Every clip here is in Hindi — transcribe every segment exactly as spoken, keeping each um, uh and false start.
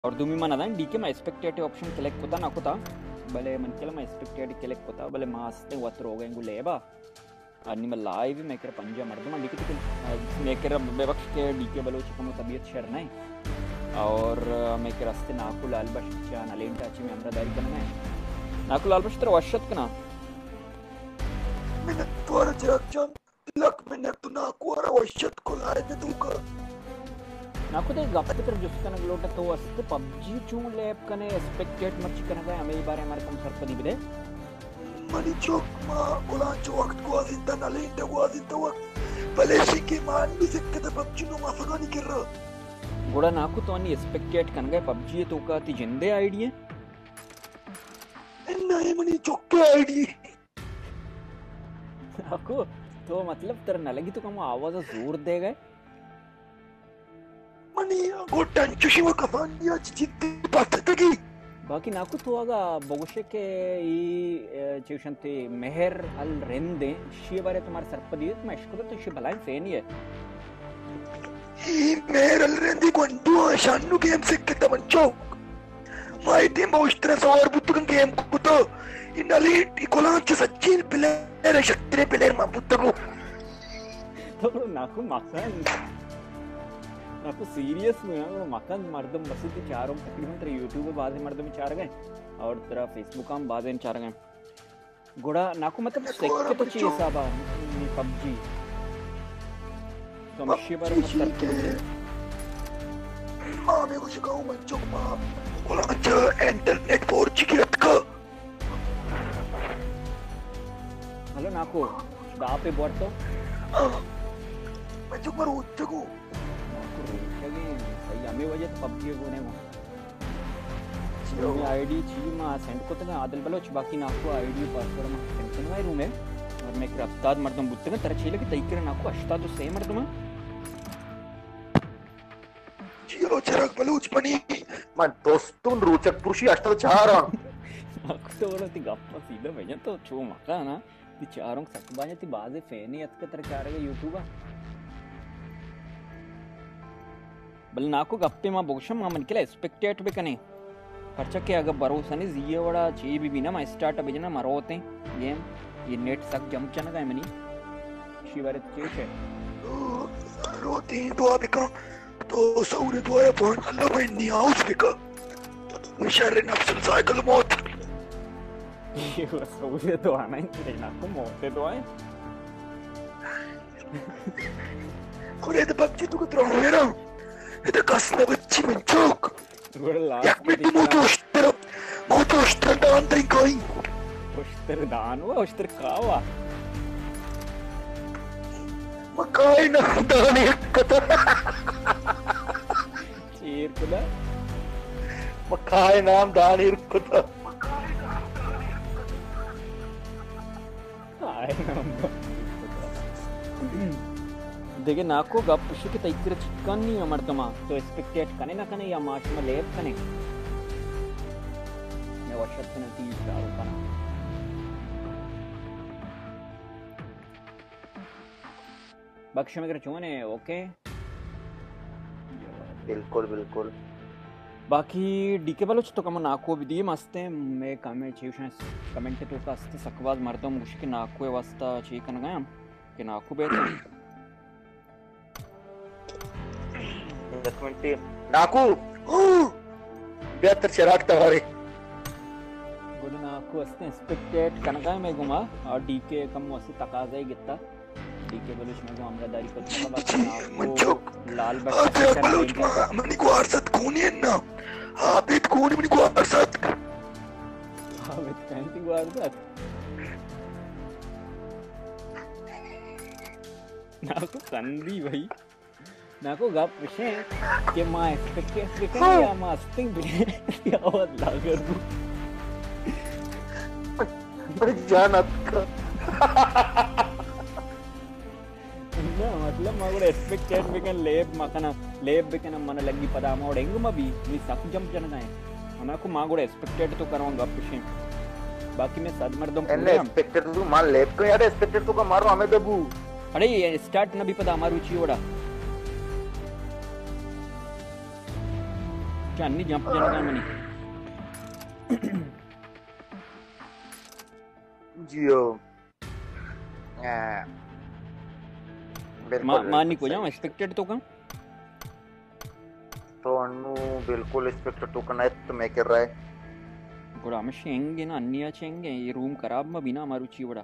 और तुम्ही म्हणा डीके मा एक्सपेक्टेड ऑप्शन केलेक कोता नाकोता भले मन केला मा एक्सपेक्टेड केलेक कोता भले मास्ते वत्र होगा इंगु लेबा अन्य लाइव मेकर पंजा मर्द मा डीके टिकल मेकर बेबक्ष के डीके बलोच कमो तबीयत शर नहीं और मेकर रास्ते नाकु लाल बश चा नलेंटा ची में हमरा दारी करना है नाकु लाल बश तर वशत कना मैंने तोरा जरक्चन लक मैंने तो नाकु आरा वशत को लाए दे दूंगा नाकु ते गप्पे तर जुस्कन ग्लोट तो वस्ते पबजी चूं लैब कने एक्सपेक्टेड मर्ची कना गए हमें बारे हमारे कम सर पदी बिदे मनी चौक मा कोला चो वक्त को आजिंदा नलेंटा को आजिंदा वक्त भले के मान भी सकते थे पबजी नो माफगा नहीं कर रहा गोड़ा नाकु तो अन्य एक्सपेक्टेड कन गए पबजी तो का ती जिंदे आईडी है नहीं मनी चौक के आईडी नाकु तो मतलब तेरा न लगी तो कम आवाज़ जोर दे गए मनी गोटन चुशिवा कफान दिया चित्ती बात तकी बाकी नाकु तो आगा बगुशे के ई चीवशंती मेहर अल रेंदे शी बारे तुम्हारे सरपदी है मैं इसको तो शी भलाई फैन ही है ई मेहर अल रेंदी कोंटू शानू गेम से के तमंचो माय टीम उस्त्रा सवार बुत्तुकन गेम कुतो इन अलीट इकोलांच सच्चिन प्लेयर शक्ति प्लेयर मा बुत्तको तो नाकु मकान नाकु सीरियस में ना मकान मर्दम बस इतने चारों तकरीबन तेरे यूट्यूब पे बाज़ मर्दम चार गए और तेरा फेसबुक हम बाज़ चार गए गुड़ा नाकु मतलब सेक्टर तो चीज़ साबा पबजी तो मशी बार मतलब माँ मैं कुछ कहूँ बच्चों माँ बोला अच्छा इंटरनेट फोर जी की रखा हेलो नाकु दाप पे बोर्ड तो बच्चों पर उठते को सही हमें वजह तो पबजी को नहीं मैं आईडी ची मां सेंड को तो आदल बलोच बाकी नाकु आईडी पासवर्ड में सेंड करना है रूम में और मैं रफ्तार मर्दम बुत्ते में तरह छीले की तैकर नाकु अष्टा तो सेम मर्दम चीरो चरक बलोच बनी मन दोस्तों रोचक पुरुषी अष्टा तो चारा नाकु तो बोलो ती गप्पा सीधा भैया तो छो मका ना ती चारों सकबाजे ती बाजे फैन ही अतके तरह चार के यूट्यूबर बल नाकु गप्पे मां बोगशम मां मन केला एक्सपेक्टेड बे कने खर्चा के अगर भरोसा नहीं जिये वड़ा ची भी बिना मैं स्टार्ट अभी जना मरोते गेम ये नेट सक जंप चना गए मनी शिवारे चेक है रोती तो आप का तो सौरे तो है फोन अल्लाह भाई नहीं आउट बिका मिशर नफ्स साइकिल मौत ये सौरे तो आना ही तेरे नाकु मौते तो आए कोरे तो पबजी तो कुछ रहा है ना इधर कसना बच्ची में चौक याक में ती मोटो उस्तर मोटो उस्तर दान तरी कोई उस्तर दान हुआ उस्तर कावा मकाई ना दान एक कता चीर कुदा मकाई नाम दान एक कता आए नाम देखिए नाको गप पुष्य के तैकर चिकन नहीं अमर तमा तो एक्सपेक्टेड कने ना कने या मार्च में लेब कने मैं वर्षत कने तीस चार कना बख्श में कर चोने ओके बिल्कुल बिल्कुल बाकी डीके बलोच तो कम नाको भी दिए मस्ते मैं कमेंट चीशन कमेंट तो का अस्ते सकवाज मरता हूँ मुश्किल नाको वास्ता चीकन गया कि नाको बेहतर डॉक्यूमेंट्री नाकू बेहतर चराग तवारे गुड नाकू अस्ते एक्सपेक्टेड कनगा में गुमा और डीके कम वसे तकाजा ही गित्ता डीके बलूच में गुमा अमरादारी को नाकू लाल बच्चा बलूच मनी को अरसत कौन है ना आबिद कौन मनी को अरसत आबिद कैंटी को अरसत नाकू कंदी भाई नाको गप विषय के मां एक्सपेक्टेड बिकन या मां स्टिंग बिकन आवाज लागर दू अरे जान आपका ना मतलब मागोड एक्सपेक्टेड बिकन लेब मकना लेब बिकन मन लगी पदा मोड ಹೆಂಗ ಮಬಿ ನೀ ಸಕ್ ಜಂಪ್ ಜನನ ಅನಾಕು ಮಾಗೋड एक्सपेक्टेड तो करवा गप विषय बाकी मैं सद मर्दम एने एक्सपेक्टेड तू मान लेब को यार एक्सपेक्टेड तो का मारो हमें दबू अरे स्टार्ट न भी पदा मारू छी ओड़ा बच्चा अन्नी जंप जनगा मनी जियो मा मानी को जाऊं एक्सपेक्टेड तो कम तो अनु बिल्कुल एक्सपेक्टेड तो करना है तो मैं कर रहा है गुड़ा में शेंगे ना अन्निया शेंगे ये रूम खराब में बिना हमारू ची बड़ा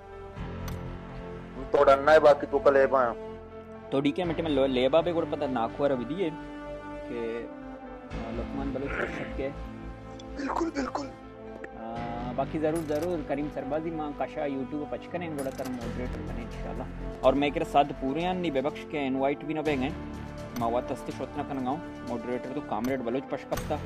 तो डरना है बाकी तो कल है बा तो डीके मिट्टी में लेबा पे गुड़ा पता नाकुआ रवि दिए के लुकमान बलूच शक के बिल्कुल बिल्कुल बाकी ज़रूर ज़रूर करीम सरबाजी माँ काशा यूट्यूब पच करें गुड़ा कर मॉडरेटर बने इंशाल्लाह और मैं के साथ पूरे अन्नी बेबख्श के इनवाइट भी ना बेंगे माँ वात अस्ते शोतना कनगाऊं मॉडरेटर तो कामरेड बलूच पश कप्ता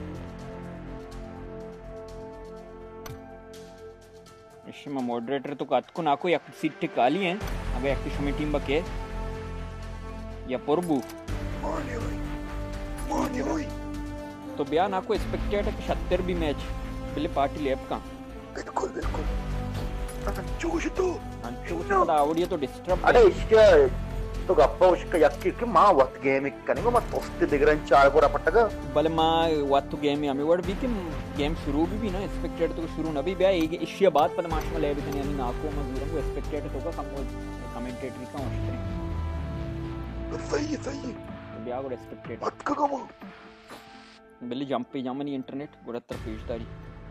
इश्मा मॉडरेटर तो कातको नाको या सीट टिकाली हैं अगर एक शमी टीम बके या पुरबू माने होई माने होई तो बयान आपको एक्सपेक्टेड है कि सत्तर भी मैच पहले पार्टी लेप का बिल्कुल बिल्कुल अंचूश तो अंचूश तो आवड़िया तो डिस्टर्ब अरे इसके तो गप्पा उसका यक्की कि मां वत गेम कनेगो मत तोस्ते दिगरन चार गोरा पटगा बल मां वत गेम हमें वर्ड भी कि गेम शुरू भी भी ना एक्सपेक्टेड तो शुरू ना भी बया एक इश्य बात पर माश में ले भी यानी नाको मजदूर को एक्सपेक्टेड तो का कम कमेंटेटरी का होस्टे सही है सही है बया को एक्सपेक्टेड मत का कम बिल्ली जंप पे जामनी इंटरनेट गुड़तर पेजदारी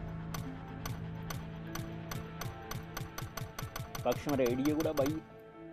पक्ष में रेडियो गुड़ा भाई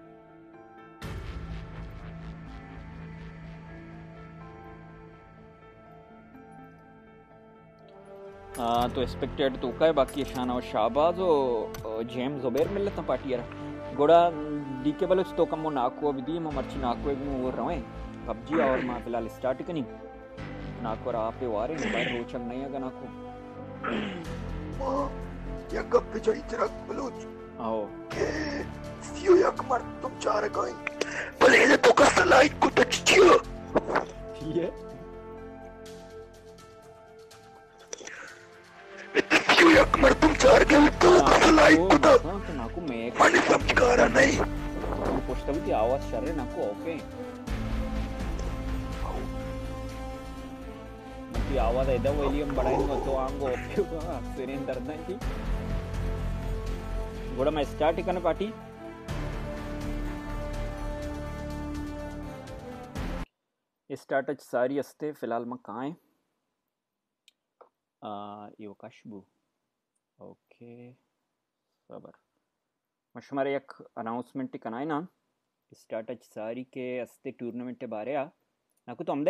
हाँ तो एक्सपेक्टेड तो का है बाकी शान और शाहबाज और जेम्स ज़ुबैर मिल लेता पार्टी यार गोड़ा डीके बलोच तो कम वो नाको अभी दी मैं मर्ची नाको एक में वो रहे पबजी और माँ फिलहाल स्टार्ट कनी नाको रहा पे वारे मोबाइल रोचक नहीं है नाको माँ या गप पे चढ़ी तेरा बलोच आओ के सियो यक मर तुम चार गाई भले ये तो का सलाइट को टचियो ये सियो यक मर तुम चार के तो का सलाइट को तो तो नाको मैं माने समझ का रहा नहीं पूछता भी थी आवाज शर्रे नाको ओके की आवाज ऐदा वॉल्यूम बढ़ाएंगे तो आंगो ओके होगा सिरेन दर्द है की गोड़ा मैं स्टार्ट करने पार्टी स्टार्ट अच सारी अस्ते फिलहाल मैं कहाँ है आ यो कशबू ओके सबर मशमारे एक अनाउंसमेंट करना है ना स्टार्ट अच सारी के अस्ते टूर्नामेंट बारे आ ना कुछ हम दे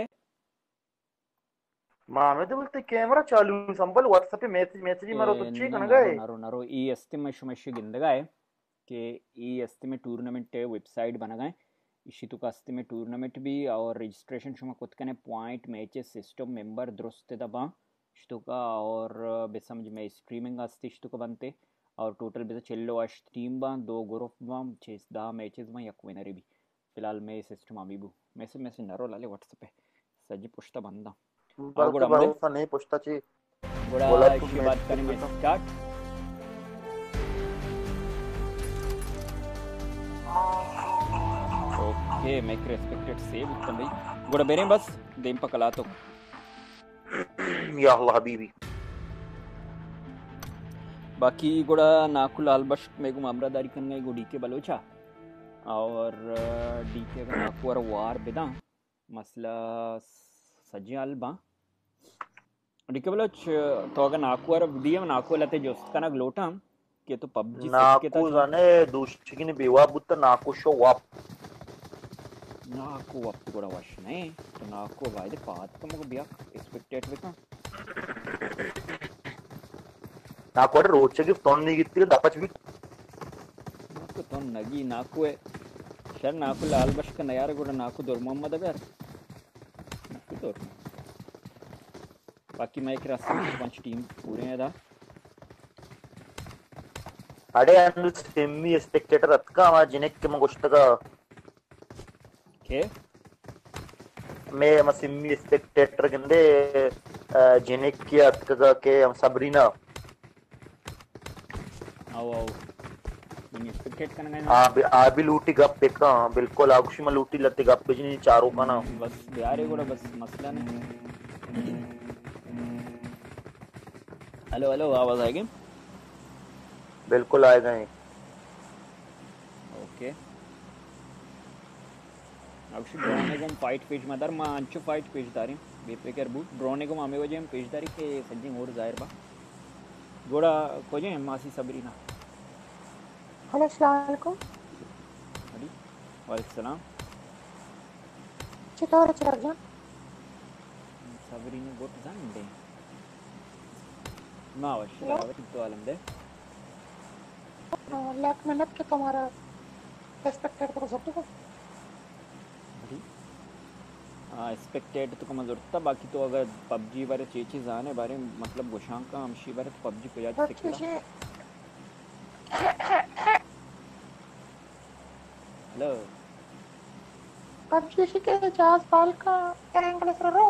मामे तो बोलते कैमरा चालू संबल व्हाट्सएप पे मैसेज मैसेज मारो तो ठीक है ना गए नरो नरो ई एस्ते में शमश गिंदगा है कि ई एस्ते में टूर्नामेंट वेबसाइट बना गए इसी तो कास्ते में टूर्नामेंट भी और रजिस्ट्रेशन शुमा खुद कने पॉइंट मैचेस सिस्टम मेंबर दुरुस्त दबा इश्तो का और बेसमझ में स्ट्रीमिंग आस्ते इश्तो का बनते और टोटल बेसा चेल्लो आश टीम बा दो ग्रुप बा छः दा मैचेस बा यक विनर भी फिलहाल मैं सिस्टम अभी बू मैसेज मैसेज नरो लाले व्हाट्सएप पे सजी पुष्टा बंदा बड़ा भरोसा नहीं पुछता ची बड़ा इसी बात करने में स्टार्ट ओके मेक रेस्पेक्टेड सेव उत्तम भाई गुड़ा बेरे बस देम पकला तो या अल्लाह हबीबी बाकी गुड़ा नाकुल अलबश मेगु मामरादारी करने गो डीके बलोचा और डीके का नाकु और वार बेदा मसला सजी अलबा डीके बलोच तो अगर नाकु और दिया नाकु लते जो उसका ना ग्लोटा के तो पबजी के नाकु जाने दूसरी ने बेवा बुत्ता नाकु शो वाप नाकु वाप गुड़ा वाश नहीं तो नाकु भाई दे पात का मुझे बिया एक्सपेक्टेड बेटा नाकु अरे रोचे की फोन नहीं कितनी दापच भी नाकु तो नगी नाकु है शर नाकु लाल बश का नयार गुड़ा नाकु दूर मोहम्मद अगर नाकु दूर बाकी मैं एक रास्ते में पांच टीम पूरे हैं दा अरे अंदर सेमी स्पेक्टेटर अतका हमारा जिनेक के मंगोष्ट का के मैं हम सेमी स्पेक्टेटर गंदे जिनेक के अतका के हम सबरीना आओ आओ मैंने स्पेक्टेट करना है आ भी आ भी लूटी गप पे का बिल्कुल आगुशी में लूटी लते गप पे जिनी चारों का ना बस यार ये बड़ा बस मसला नहीं हेलो हेलो आवाज आएगी बिल्कुल आएगा ही ओके actually ड्रोनेगम फाइट पेज मदर मा अंचु फाइट पेज दारी बेपे करबू ड्रोनेगम आमे वजे हम पेज दारी के सज्जिंग और जाहिर बा गोड़ा कोजे मासी सबरीना हेलो अस्सलाम वालेकुम हडी वालेकुम सलाम चितार चिराग जान सबरीना गोट जानडे ना वश बराबर तो आलम दे लाख मेहनत के तुम्हारा एक्सपेक्टेड तो सब तो हडी हाँ एक्सपेक्टेड तो कम जरूरत बाकी तो अगर पबजी बारे चीज़ जाने बारे मतलब गोशांका हमशी बारे तो पबजी को याद सिक्किड़ा हेलो पबजी के जहाज पाल का एंगल सर रो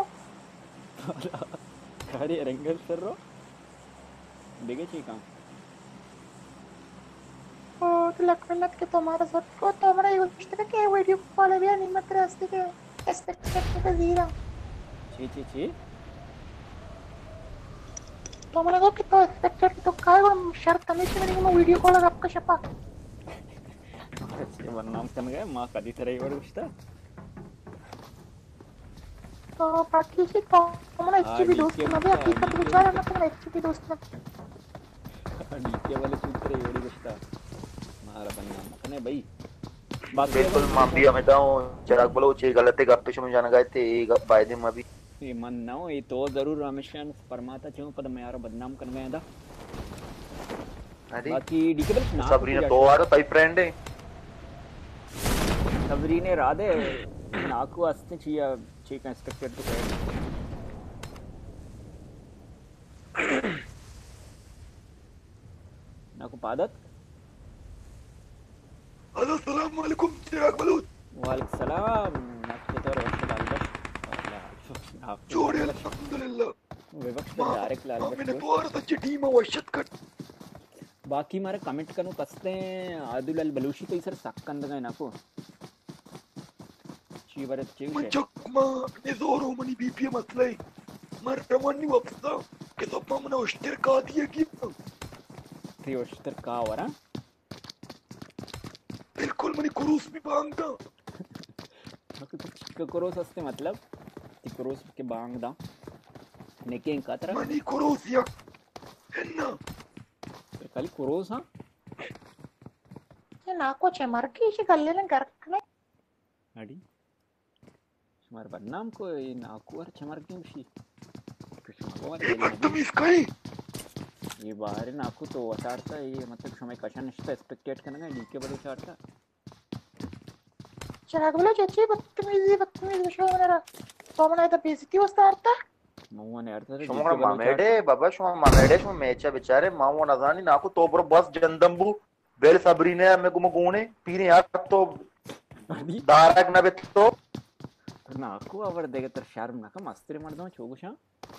कारी एंगल सर रो देखे चीका ओ तो लाख मेहनत के तुम्हारा सब को तुम्हारा यूज के वीडियो कॉल भी नहीं मत रास्ते के एक्सपेक्टेड का जीरा ची ची ची तो मैंने को कितना एक्सपेक्टेड तो काय वो शर्त हमेशा मैंने को वीडियो कॉल आपका छपा अच्छे बदनाम कर गए मां कदी तरह ही और कुछ था तो बाकी से तो हमारा एचपी दोस्त ना भी हकीकत विचार ना तो एचपी दोस्त ना डीके वाले सूत्र ही और कुछ था मारा बदनाम करने भाई बात बिल्कुल मां भी हमें तो चिराग बोलो चे गलत है गप्पे शुरू जाना गए थे एक बायदे में भी ये मन ना हो ये तो जरूर रामेश्वर परमाता क्यों पद मैं यार बदनाम कर गया था बाकी डीके वाले ना सबरीना तो आ रहा फ्रेंड है सबरीने राधे नाकू अस्ते चिया चीक एक्सपेक्टेड तो कहे नाकू पादत हेलो सलाम वालेकुम चिराग बलूच वालेकुम सलाम नाकू तो रोश लाल बश जोड़े अल्हम्दुलिल्लाह विवक्ष तो डायरेक्ट लाल बश मैंने बहुत अच्छी टीम वशत कर बाकी मारे कमेंट करूं कसते हैं आदिल अल बलूची तो इधर सक्कंद गए नाकू चीवर चीव मैं चकमा ने जोरो मनी बीपीएम असले मर रवानी वफ्ता के तो मना उश्तर का दिया कि ती उश्तर का वरा बिल्कुल मनी कुरूस भी बांगदा नाकू तो चिक्का कुरूस असते मतलब ती कुरूस के बांगदा नेके कातरा मनी कुरूस या है कल कुरूस हां ये नाको छे मर की इसे गल्ले ने घर ने अड़ी हमारे बदनाम को ये नाकू और चमर की उसी कुछ मगवा तुम इसकाई ये बाहर नाकू तो वसारता ये मतलब समय कशन निश्चित एक्सपेक्टेड करना डीके बड़े चारता चिराग बोलो चाची बदतमीजी बदतमीजी विषय मेरा तो मैंने तो बेइज्जती वस्तारता मौवा ने अर्थ शुमारा मामेडे बाबा शुमारा मामेडे शुमारा मेचा बेचारे मावो नजानी नाकू तो बरो बस जंदंबू बेल सबरीने मैं गुम गुणे पीने यार तो दारक ना बे तो नाकू अवर देगे तर शर्म ना का मस्त्री मर्दों चोगुशा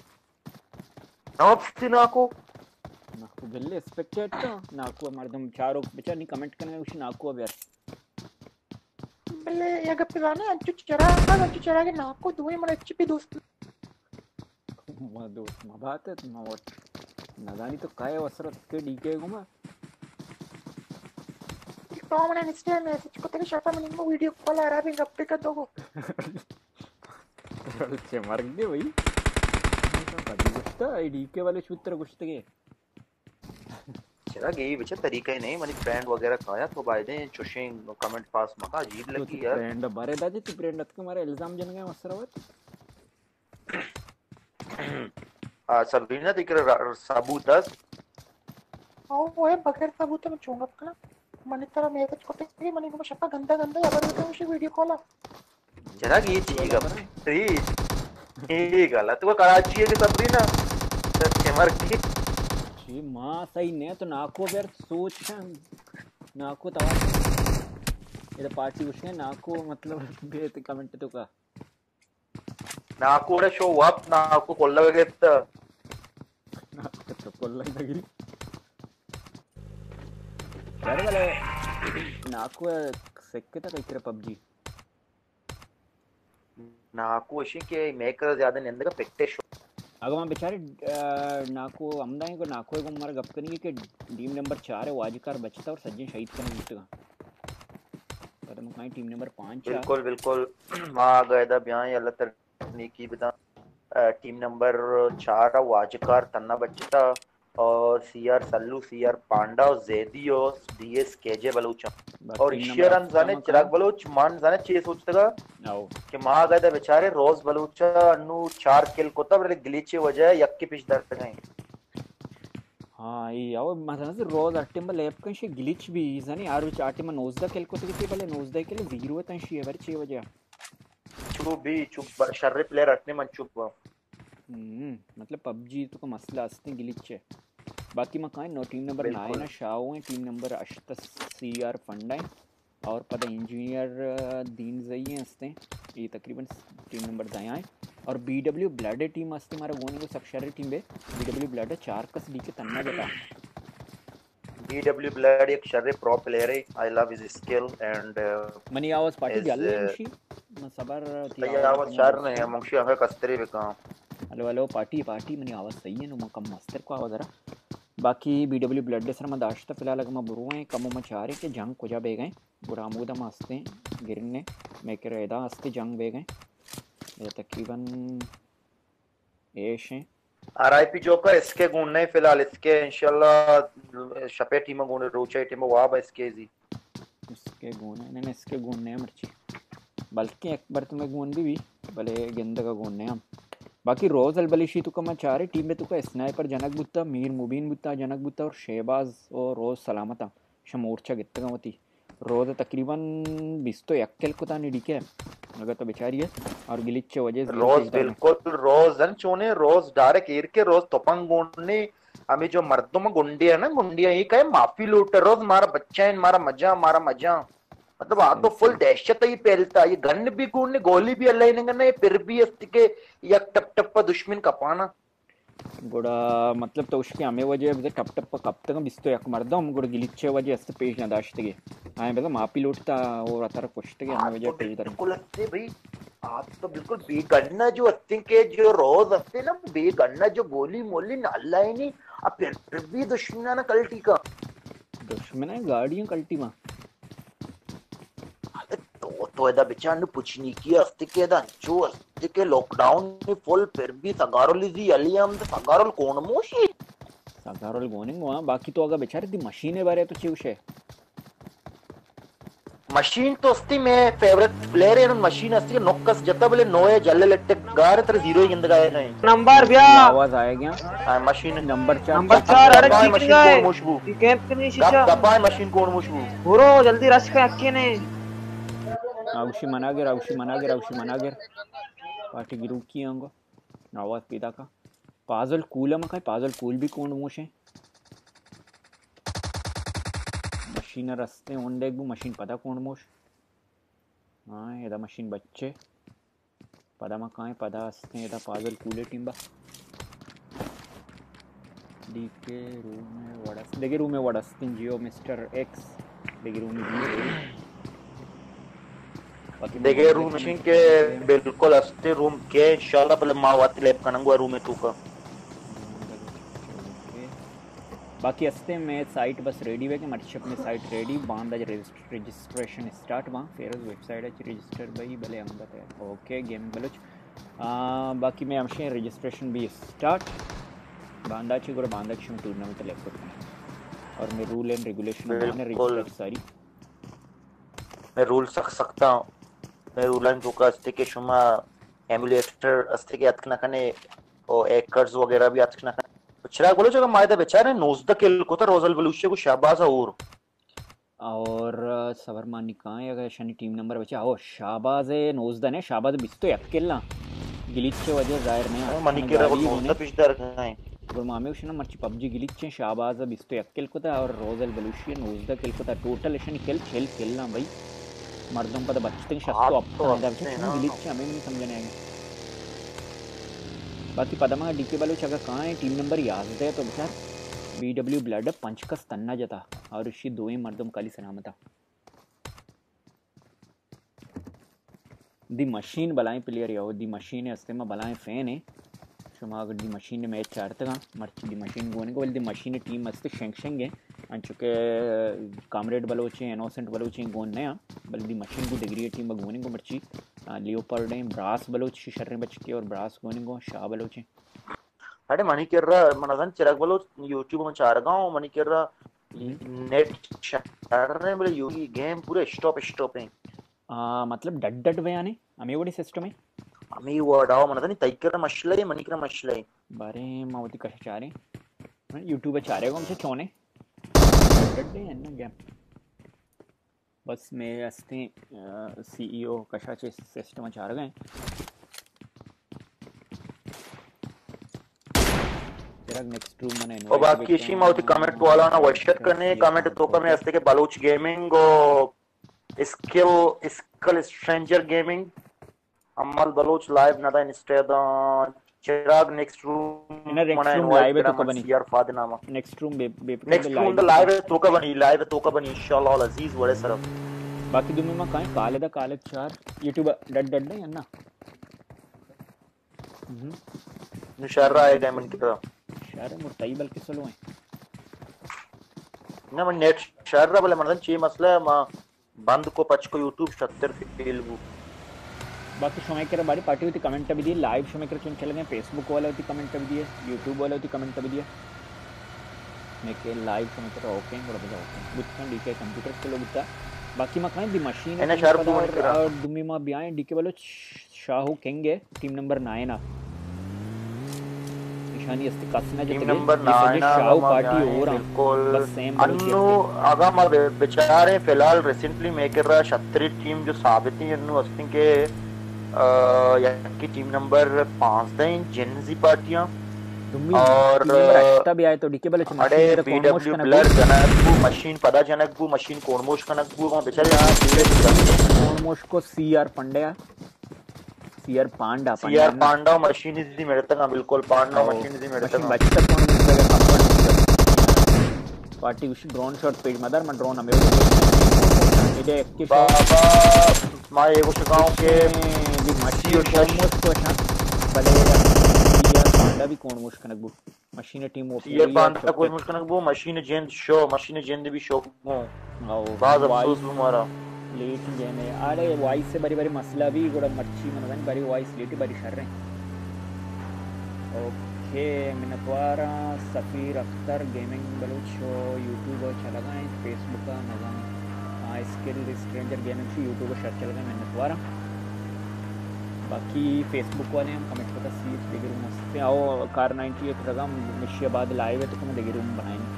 नॉप्सी नाकू नाकू बिल्ले एक्सपेक्टेड तो नाकू मर्दम चारों बेचार नहीं कमेंट करने उसी नाकू अब यार बिल्ले ये गप्पे गाने अंचु चिराग अंचु चिराग के नाकू दुए मन एचपी दोस्त मां दोस्त मां बात है मां और नजानी तो काय वसरत के डीके गुमा तो मैंने इंस्टा मैसेज को तेरे शर्ट में निम्न वीडियो कॉल आ रहा है गप्पे का दो अच्छे मर गए भाई कभी कुछ आईडी के वाले सूत्र कुछ के चिराग यही बच्चा तरीका ही नहीं मनी ब्रांड वगैरह खाया तो बायदे चुशिंग कमेंट पास मका अजीब लगी यार ब्रांड बारे दादी तू ब्रांड अत के मारे इल्जाम जन गए मसरवत आ सबरीना दिक्र सबूत दस आओ वो है बगैर सबूत में चूंगा अपना मनी तरह मेरे को तेरी मनी को शपा गंदा गंदा या बड़े उसे वीडियो कॉल चिराग ये चीज का तेरी ये गलत वो कराची है कि सबरीना चमर की जी मां सही ने तो नाको बेर सोच नाको तवा ये पार्टी उसने नाको मतलब बे कमेंट तो का नाको रे शो अप नाको कोल्लगे त नाको तो कोल्लगे यार वाले नाको सेक्के तक इकरे पबजी नाको अशी के मेकर ज्यादा नेंदगा पेट्टे शो अगर मैं बेचारे नाको अमदाई को नाको को हमारा गप करेंगे कि टीम नंबर चार है वो आजकार बचता और सज्जन शहीद करने जुटेगा पर मैं कहीं टीम नंबर पाँच बिल्कुल बिल्कुल वहाँ गए दा बयान अल्लाह तकनीकी बता टीम नंबर चार वो आजकार तन्ना बचता और सीआर सल्लू सीआर पांडा और जेदी और डीएस केजे बलूचा और ईश्वरन जाने चिराग बलूच मान जाने चीज सोचतेगा कि माँ गए दा बेचारे रोज बलूचा अनु चार किल को तब गिलीचे वजह यक्की पिछ दर्द गए हाँ ये आओ मतलब से रोज अट्टिम लेप कंशे गिलिच भी जानी आरु चाटिम नोजदा केल को तक बले नोजदा केल जीरो तंशी है वर छह बजे चुप भी चुप शर्रे प्लेयर अट्ने मन चुप हम्म मतलब पबजी तो का मसला असते गिलिच है बाकी मैं कहीं नो टीम नंबर नाइन शाओ है टीम नंबर अष्ट सीआर फंडा है और पता इंजीनियर दीन जई हैं असते ये तकरीबन टीम नंबर दायां है और बीडब्ल्यू ब्लड टीम असते हमारा गोने को सक्शरी टीम है बीडब्ल्यू ब्लड चार कस डी के तन्ना जता बीडब्ल्यू ब्लड एक शर्रे प्रो प्लेयर है I love his skill and मनी आवाज पार्टी गल्ले मुशी मैं सबर थी आवाज चार नहीं है मुशी हमें कस्तरी बेका हेलो हेलो पार्टी पार्टी मनी आवाज सही है नो कम मस्तर को आवाज रहा बाकी बीडब्ल्यू ब्लड दे सर मैं दाश्ता फिलहाल अगर मैं बुरू हैं कम में चाह रहे कि जंग को जा बे गए बुरामूदा में हंसते गिरने मैं कह रहा था हंसते जंग बे गए ये तकरीबन एश हैं आरआईपी जोकर इसके गुण नहीं फिलहाल इसके इंशाल्लाह शपे टीम गुण रोचे टीम वाब इसके जी इसके गुण है नहीं इसके गुण नहीं मर्ची बल्कि एक बार तुम्हें गुण भी भी भले गेंद का गुण नहीं हम बाकी रोज अलबलिशी तुका मैं चाह रहे टीम में तुका स्नाइपर जनक बुत्ता मीर मुबीन बुत्ता जनक बुत्ता और शेहबाज और रोज सलामता शमोर्चा गित्तगमती रोज तकरीबन बीस तो यक्केल को तानी डीके अगर तो बेचारी है और गिलिच वजह रोज बिल्कुल रोज जन चोने रोज डायरेक्ट ईर के रोज तोपंग गुंडने हमें जो मर्दों में गुंडी है ना गुंडिया ये कहे माफी लूट रोज मारा बच्चा है मारा मजा मारा मजा मतलब आ तो फुल दहशत ही फैलता ये गन भी गुंडने गोली भी अल्लाह ने गन्ना फिर भी अस्ति के यक टप टप पर दुश्मन कपाना गुड़ा मतलब तो उसके हमें वजह टप टप पर कब तक बिस्तो यक मर्दम गुड़ गिलिचे वजह अस्ते पेज ना दाश्तगे आए बेटा माफी लूटता और अतर पुष्टगे हमें वजह पेज दर बिल्कुल अस्ते भाई आप तो बिल्कुल बेगन्ना जो अस्ते के जो रोज अस्ते ना बेगन्ना जो गोली मोली ना अल्लाह ही नहीं अब फिर भी दुश्मन ना कल्टी का दुश्मन है गाड़ियां कल्टी में तो तो एदा बेचान पुछनी की अस्ते के दा जो अस्ते के लॉकडाउन में फुल फिर भी सगारोली जी अलियम तो सगारोल कोण मोशी सगारोल गोनिंग वहां बाकी तो अगर बेचारे दी मशीनें बारे तो चिवशे मशीन तो अस्ती में फेवरेट प्लेयर है मशीन अस्ती नोकस जता बले नोए जल्ले लट्टे गार तर जीरो ही गंदगाए नहीं नंबर भैया आवाज आएगा हां मशीन नंबर चार नंबर चार अरे ठीक मशीन कोण मुशबू कैंप के नहीं शीशा दबाए मशीन कोण मुशबू बुरो जल्दी रश पे अक्के ने औशी मनागे औशी मनागे औशी मनागे पार्टी गिरू की आंगो आवाज पीदा का पाजल कूल में काय पाजल कूल भी कोण मोशे मशीन रस्ते ओंडे गु मशीन पता कोण मोश हां एदा मशीन बच्चे पदा में काय पदा अस्ते एदा पाजल कूले टीम्बा डीके रूम में वडस देगे रूम में वडस तीन जियो मिस्टर एक्स देगे रूम में देखे रूम मशीन के बिल्कुल अस्ते रूम के इंशाल्लाह पहले मावाती लैब कनंगवा रूम में तू का बाकी अस्ते में साइट बस रेडी है कि मर्चप में साइट रेडी बांधा रजिस्ट्रेशन स्टार्ट वहाँ फिर वेबसाइट है रजिस्टर भाई भले अंगत है ओके गेम बलोच बाकी मैं हमसे रजिस्ट्रेशन भी स्टार्ट बांधा ची गुड़ बांधा ची टूर्नामेंट लैपटॉप और मैं रूल एंड रेगुलेशन मैंने रजिस्टर सारी मैं रूल सक सकता हूँ मैं रूलन जो का अस्ते के शुमा एमुलेटर अस्ते के अतकना कने और एकर्स वगैरह भी अतकना कने चिराग बोलो जो मायदा बेचारे नोज द किल को तो रोजल बलूचे को शाबाश और और सवरमा निकाय अगर शनि टीम नंबर बचा हो शाबाज है नोज द ने शाबाज बिस्तो अकेला गिलिच वजह जाहिर नहीं मनी के रहो नोज द पिछदर गए और मामे उशना मर्ची पबजी गिलिच शाबाज बिस्तो अकेल को था और रोजल बलूची नोज द किल को था टोटल शनि किल खेल खेलना भाई मर्दों पर बचते हैं शस्त्र अब तो गिलिच हमें नहीं समझने आएगा बाकी पदमा डीके वालों जगह कहाँ है टीम नंबर याद है तो बेचार बीडब्ल्यू ब्लड पंच का तन्ना जता और इसी दो ही मर्दों काली सलामता दी मशीन बलाएं प्लेयर या दी मशीन है अस्ते में बलाएं फैन है شما اگر دی ماشین میچ چارتگا مرچ دی ماشین گونه کو دی ماشین टीम मस्त शेंगशेंगे अंचुके कामरेड बलोचे इनोसेंट बलोचे गोन नया बल दी मशीन को डिग्री टीम गोने को मर्ची लियोपार्ड है ब्रास बलोच शर्रे बचके और ब्रास गोने को शाह बलोचे अरे मनी कर रहा मनजन चिराग बलोच यूट्यूब में चार गांव मनी कर रहा नेट चार रहे बोले यू गेम पूरे स्टॉप स्टॉप है आ मतलब डट डट बयाने हमें वडी सिस्टम है हमें वो डाव मनजन तैकर मसले मनी कर मसले बारे मावती कशा चारे यूट्यूब चारे को हमसे चोने डट डे ना गेम बस मैं असते सीईओ कशाचे सिस्टम चार गए नेक्स्ट रूम में और बाकी इसी माउती कमेंट वाला ना वशट करने कमेंट तो कमें असते के बलूच गेमिंग और स्किल स्किल स्ट्रेंजर गेमिंग अमल बलूच लाइव ना था instead Chirag next room next room live है तो कबनी यार फाद नामा नेक्स्ट रूम बे बे नेक्स्ट रूम द लाइव है तो कबनी लाइव है तो कबनी इंशाल्लाह अल अजीज वड़े सर बाकी दुमे में काई काले दा काले चार यूट्यूब डट डट दे ना हम्म निशारा है डायमंड की तरह शारे मुर्तई बल्कि सलो है ना मन नेट शारा बले मनन ची मसला मा बंद को पच को यूट्यूब सत्तर फील वो बाकी शोमेकर बारी पार्टी होती कमेंट भी दिए लाइव शोमेकर चुन चले गए फेसबुक वाले होती कमेंट भी दिए यूट्यूब वाले होती कमेंट भी दिए मैं के लाइव शोमेकर ओके और बजा ओके बुतन डीके कंप्यूटर के लोग बुता बाकी मैं कहीं दी मशीन एना शार्प तो नहीं करा और दुमी में भी आए डीके वाले शाहू केंगे टीम नंबर नौ ना निशानी अस्ति कसना टीम नंबर नौ शाहू पार्टी और बिल्कुल बस सेम अन्नु आगा मा बेचारे फिलहाल रिसेंटली मेकर रहा छतरी टीम जो साबित है अन्नु अस्ति के की टीम नंबर पाँच दें जेनजी पार्टियां और तब आए तो डीके बले अरे बीडब्ल्यू ब्लर जनकबू मशीन पदा जनकबू मशीन कोणमोश कनकबू वहां बेचारे कोणमोश को CR Pandya CR panda CR panda machine is the मेड़ता बिल्कुल पांडा मशीन इज दी मेड़ता बच्चा कौन मिलेगा कंपनी पार्टी उस ड्रोन शॉट पेज मदर में ड्रोन हमें इधर एक्टिव बाबा मैं एगो शिकाऊ के मशीन कोणमोश को छा बले सीआर पांडा भी कोणमोश कनकबू मशीन टीम वो सीआर पांडा कोई मुश्किल कनकबू मशीन जेंद शो मशीन जेंद भी शो हो बाज अफसोस हमारा लेट गेम है अरे वॉइस से बड़ी बड़ी मसला भी गोड़ा मच्छी मनवन बड़ी वॉइस लेटी बड़ी शर रहे ओके मिनतवारा सफीर अख्तर गेमिंग बलूच यूट्यूब चला गए फेसबुक का मजा हाँ स्किल स्ट्रेंजर गेमिंग से यूट्यूब शर चल गए मिनतवारा बाकी फेसबुक वाले हम कमेंट करता सी देखिए रूम मस्त आओ कार नाइन्टी एट रगा मिशियाबाद लाइव है तो मैं देखिए रूम बनाएंगे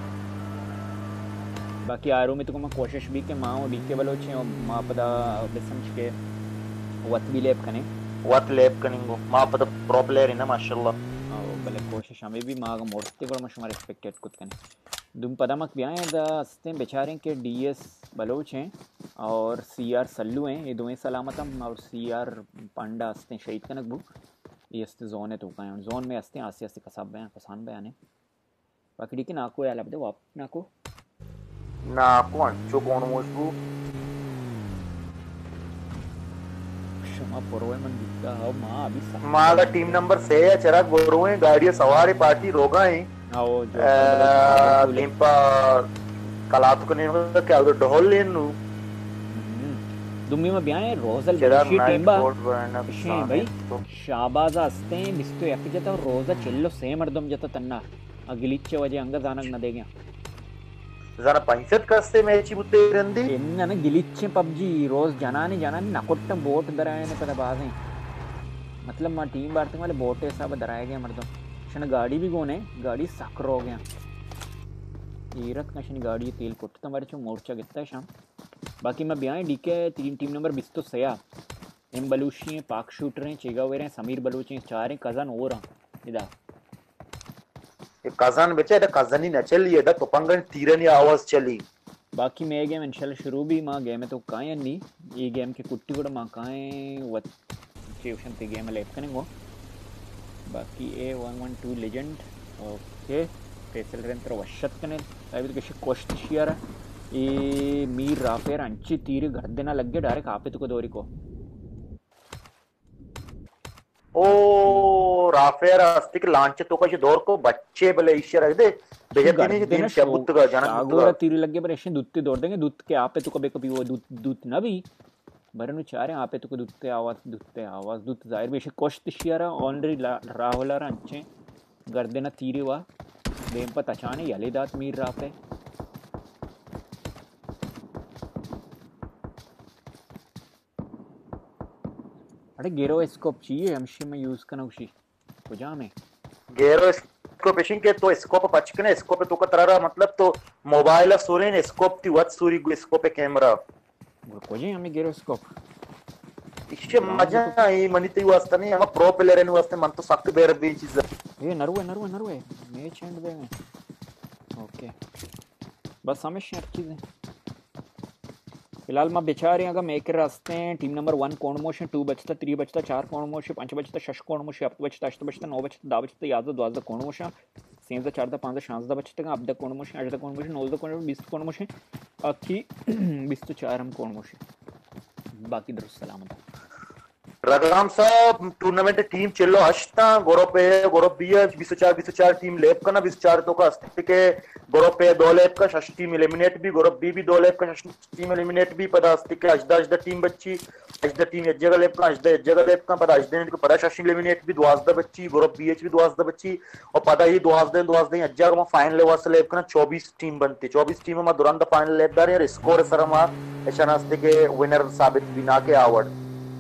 बाकी आरो में तो मैं कोशिश भी के माँ और डीके वालों चे माँ पता समझ के वत भी लेप कने वत लेप कनेंगो माँ पता प्रो प्लेयर है ना माशाल्लाह भले कोशिश हमें भी माँ का मोड़ते को मश हमारे एक्सपेक्टेड कुछ कने दुम पता मक भी आए दस्ते बेचारे के डीएस बलोच हैं और सीआर सल्लू हैं ये दोनों सलामत हम और सीआर पांडा हंसते शहीद कनक बु ये हंसते जोन है तो कहें जोन में हंसते आस्ते आस्ते कसाब बयान कसान बयान है बाकी डी के नाको यार अब दे वाप नाको नाको अंचो कौन मोशबू क्षमा परोए मन दिखता है माँ अभी माँ का टीम नंबर से है चराग बोरोए गाड़ियाँ सवारी पार्टी रोगा है आओ जो गेम पर कलात को नहीं क्या उधर ढोल लेनु दुम्मी में ब्याह है रोज़ल बशी टीम्बा इशे भाई शाबाज़ा अस्ते हैं मिस्तो याकी जाता और रोज़ा चिल्लो सेम अर्दम जाता तन्ना अगलीचे वजह अंगा जानक न देगा जरा पंचत कस्ते मैची बुते रंदी इन्ना ना गिलीचे पबजी रोज़ जनानी जनानी नकोट्टम बोट दराए ने पता बाज़ें मतलब माँ टीम बारते वाले बोटे सब दराए गए मर्दम शन गाड़ी भी गोने गाड़ी साकर हो गया ईरत का शन गाड़ी तेल कुटता हमारे चो मोर्चा कितना है शाम बाकी मैं ब्याह डीके तीन टीम नंबर बीस तो सया एम बलूची हैं पाक शूटर हैं चेगा वेरे हैं समीर बलूची हैं चार हैं कज़न और हैं इधर ये कज़न बेचे इधर कज़न ही न चली इधर तो पंगन तीरनी आवाज़ चली बाकी मैं गेम इंशाल्लाह शुरू भी माँ गेम है तो काहे नहीं ये गेम के कुट्टी को माँ काहे वत चेवशन ते गेम लेट करेंगे बाकी A one one two legend okay Faisal रेंटर वशत कने अभी तो किसी कोश्त शियर ये मीर राफेर अंची तीर घर देना लग गया डायरेक्ट आपे तो को दोरी को ओ राफेर अस्तिक लांच तो कशी दोर को बच्चे बले इशर है दे बेहतरीन दिन शबुत का जनक आगोरा तीर लगे पर ऐसे दूध दौड़ देंगे दूध के आपे तो कभी कभी वो दूध दूध ना भी बरनु चारे आपे तो दूध ते आवाज दूध ते आवाज दूध जाहिर बेशे कोश्त शियारा ऑलरेडी राहुल रंचे गर्दे ना तीरे वा देम पर तचाने यले दात मीर राफे अरे गेरो स्कोप चाहिए हमशी में यूज करना उसी कुजा में गेरो स्कोप पेशिंग के तो स्कोप पचकने स्कोप तो का तररा मतलब तो मोबाइल सूरीन स्कोप ती वत सूरी स्कोप कैमरा कुजे हमें गेरो स्कोप इश्चे मजा आई मनिती वास्ता नहीं हम प्रो प्लेयर एनु वास्ते मन तो सख्त बेर भी चीज ये नरवे नरवे नरवे मैच एंड दे ओके बस हमें शेयर चीजें फिलहाल मैं बेचारे अगर मेकर रास्ते हैं टीम नंबर वन कोण मोशे टू बचता थ्री बचता चार कोण मोशे पांच बचता शश कोण मोशे हफ्त बचता अष्ट बचता नौ बचता दहा बचता याद द्वाजदा कोण मोशे सेंजा चारदा पांचदा शांसदा बचता अबदा कोण मोशे आठदा कोण मोशे नौदा कोण मोशे बीस कोण मोशे अखी बीस तो चार हम कोण मोशे बाकी दुरुस्त सलामत रगाम साहब टूर्नामेंट टीम चलो हश्ता गोरोपे गोरोपिया बीस चार बीस चार टीम लेप का ना बीस चार तो का अस्तिक के गोरोपे दो लेप का शश टीम एलिमिनेट भी गोरोप बी भी दो लेप का शश टीम एलिमिनेट भी पदा अस्तिक के अजदा अजदा टीम बच्ची अजदा टीम एक जगह लेप का अजदा एक जगह लेप का पदा अजदा को पदा शश एलिमिनेट भी द्वाजदा बच्ची गोरोप बीएच भी द्वाजदा बच्ची और पदा ही द्वाजदा द्वाजदा अज्जा को फाइनल लेवल से लेप का चौबीस टीम बनती चौबीस टीम में दुरंत फाइनल लेप दार यार स्कोर सरमा ऐसा अस्तिक के विनर साबित बिना के आवड़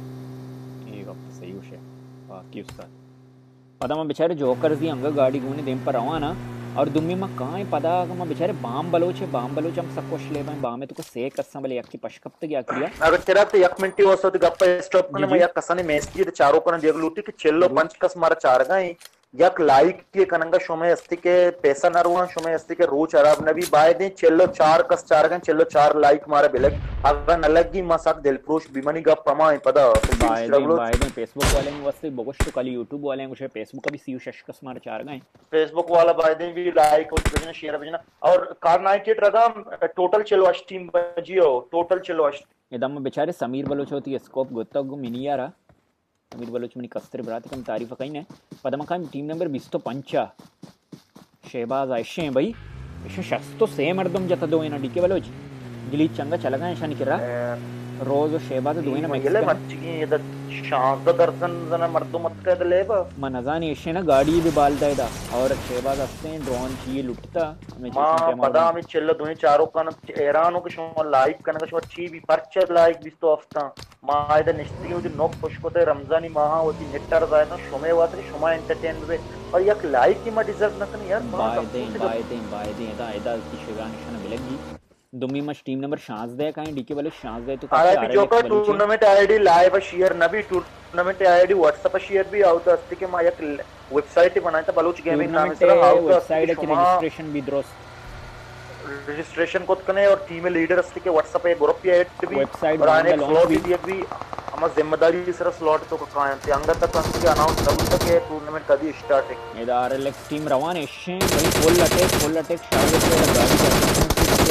की उसका पता मैं बेचारे जोकर्स दी अंग गाड़ी गुने देम पर रवाना और दुम्मी में कहाँ पता मैं बेचारे बाम बलोचे बाम बलोच हम सब कुछ ले पाए बाम में तो को सेक कस्सा बले यक्की पशकप्त क्या किया अगर तेरा तो एक मिनट ही हो सकती गप्पा स्टॉप करने में यक कसाने मैच की तो चारों करने देख लूटी कि चलो पंच कस मारा चार गए यक लाइक के कनंगा शोमे अस्ति के पैसा नरवा शोमे अस्ति के रोज अरब नबी बाय दे चलो चार कस चार गए चलो चार लाइक मारे बेलक अगर नलगी मसाक दिलप्रोश बिमनी गप पमा पदा बाय दे बाय दे फेसबुक वाले में वस्ते बगोश तो कल यूट्यूब वाले में कुछ फेसबुक का भी सी शश कस मारे चार गए फेसबुक वाला बाय दे भी लाइक और भेजना शेयर भेजना और कार नाइट रगाम टोटल चलो अश टीम बजियो टोटल चलो अश एकदम बेचारे समीर बलोच होती है स्कोप गोत्ता गो मिनियारा समीर बलोच मनी कस्तर बरात कम तारीफ कहीं ने पदमा का टीम नंबर बीस तो पंचा शहबाज आयशे भाई ऐसे शख्स तो सेम मर्दम जता दो ना डीके बलोच गिली चंगा चला गया ऐसा नहीं कर रहा रोज शहबाज दो ना मगले मच्छी ये द शांत दर्शन जना मर्दो मत कर लेबा मनजान ऐसे ना गाड़ी भी बालता है और शहबाज हंसते ड्रोन चाहिए लुटता हमें पता हमें चल दो चारों कन एरानो के शो लाइव कन के शो अच्छी भी परचर लाइक बिस तो हफ्ता मां इधर निश्चित होती नोक पुश कोते रमजानी माह होती नेटर जाए ना शोमे वात शोमा एंटरटेन में और एक लाइक की मैं डिजर्व न यार बाय दे बाय दे बाय दे एदा एदा की शिगान निशान मिलेगी दुमी मच टीम नंबर शांस दे काई डीके वाले शांस दे तो RIP joker tournament ID live share नबी टूर्नामेंट आईडी व्हाट्सएप शेयर भी आउट अस्ति के मा एक वेबसाइट बनाया था बलूच गेमिंग नाम से आउट वेबसाइट के रजिस्ट्रेशन भी द्रोस रजिस्ट्रेशन कोत कने और टीम लीडर अस्ति के व्हाट्सएप पे ग्रुप पे ऐड भी वेबसाइट और आने स्लॉट भी भी हम जिम्मेदारी सर स्लॉट तो कायम थे अंग तक अंग के अनाउंस तब तक के टूर्नामेंट कदी स्टार्ट है इधर आरएलएक्स टीम रवान एशे भाई फुल अटैक फुल अटैक शायद से गाड़ी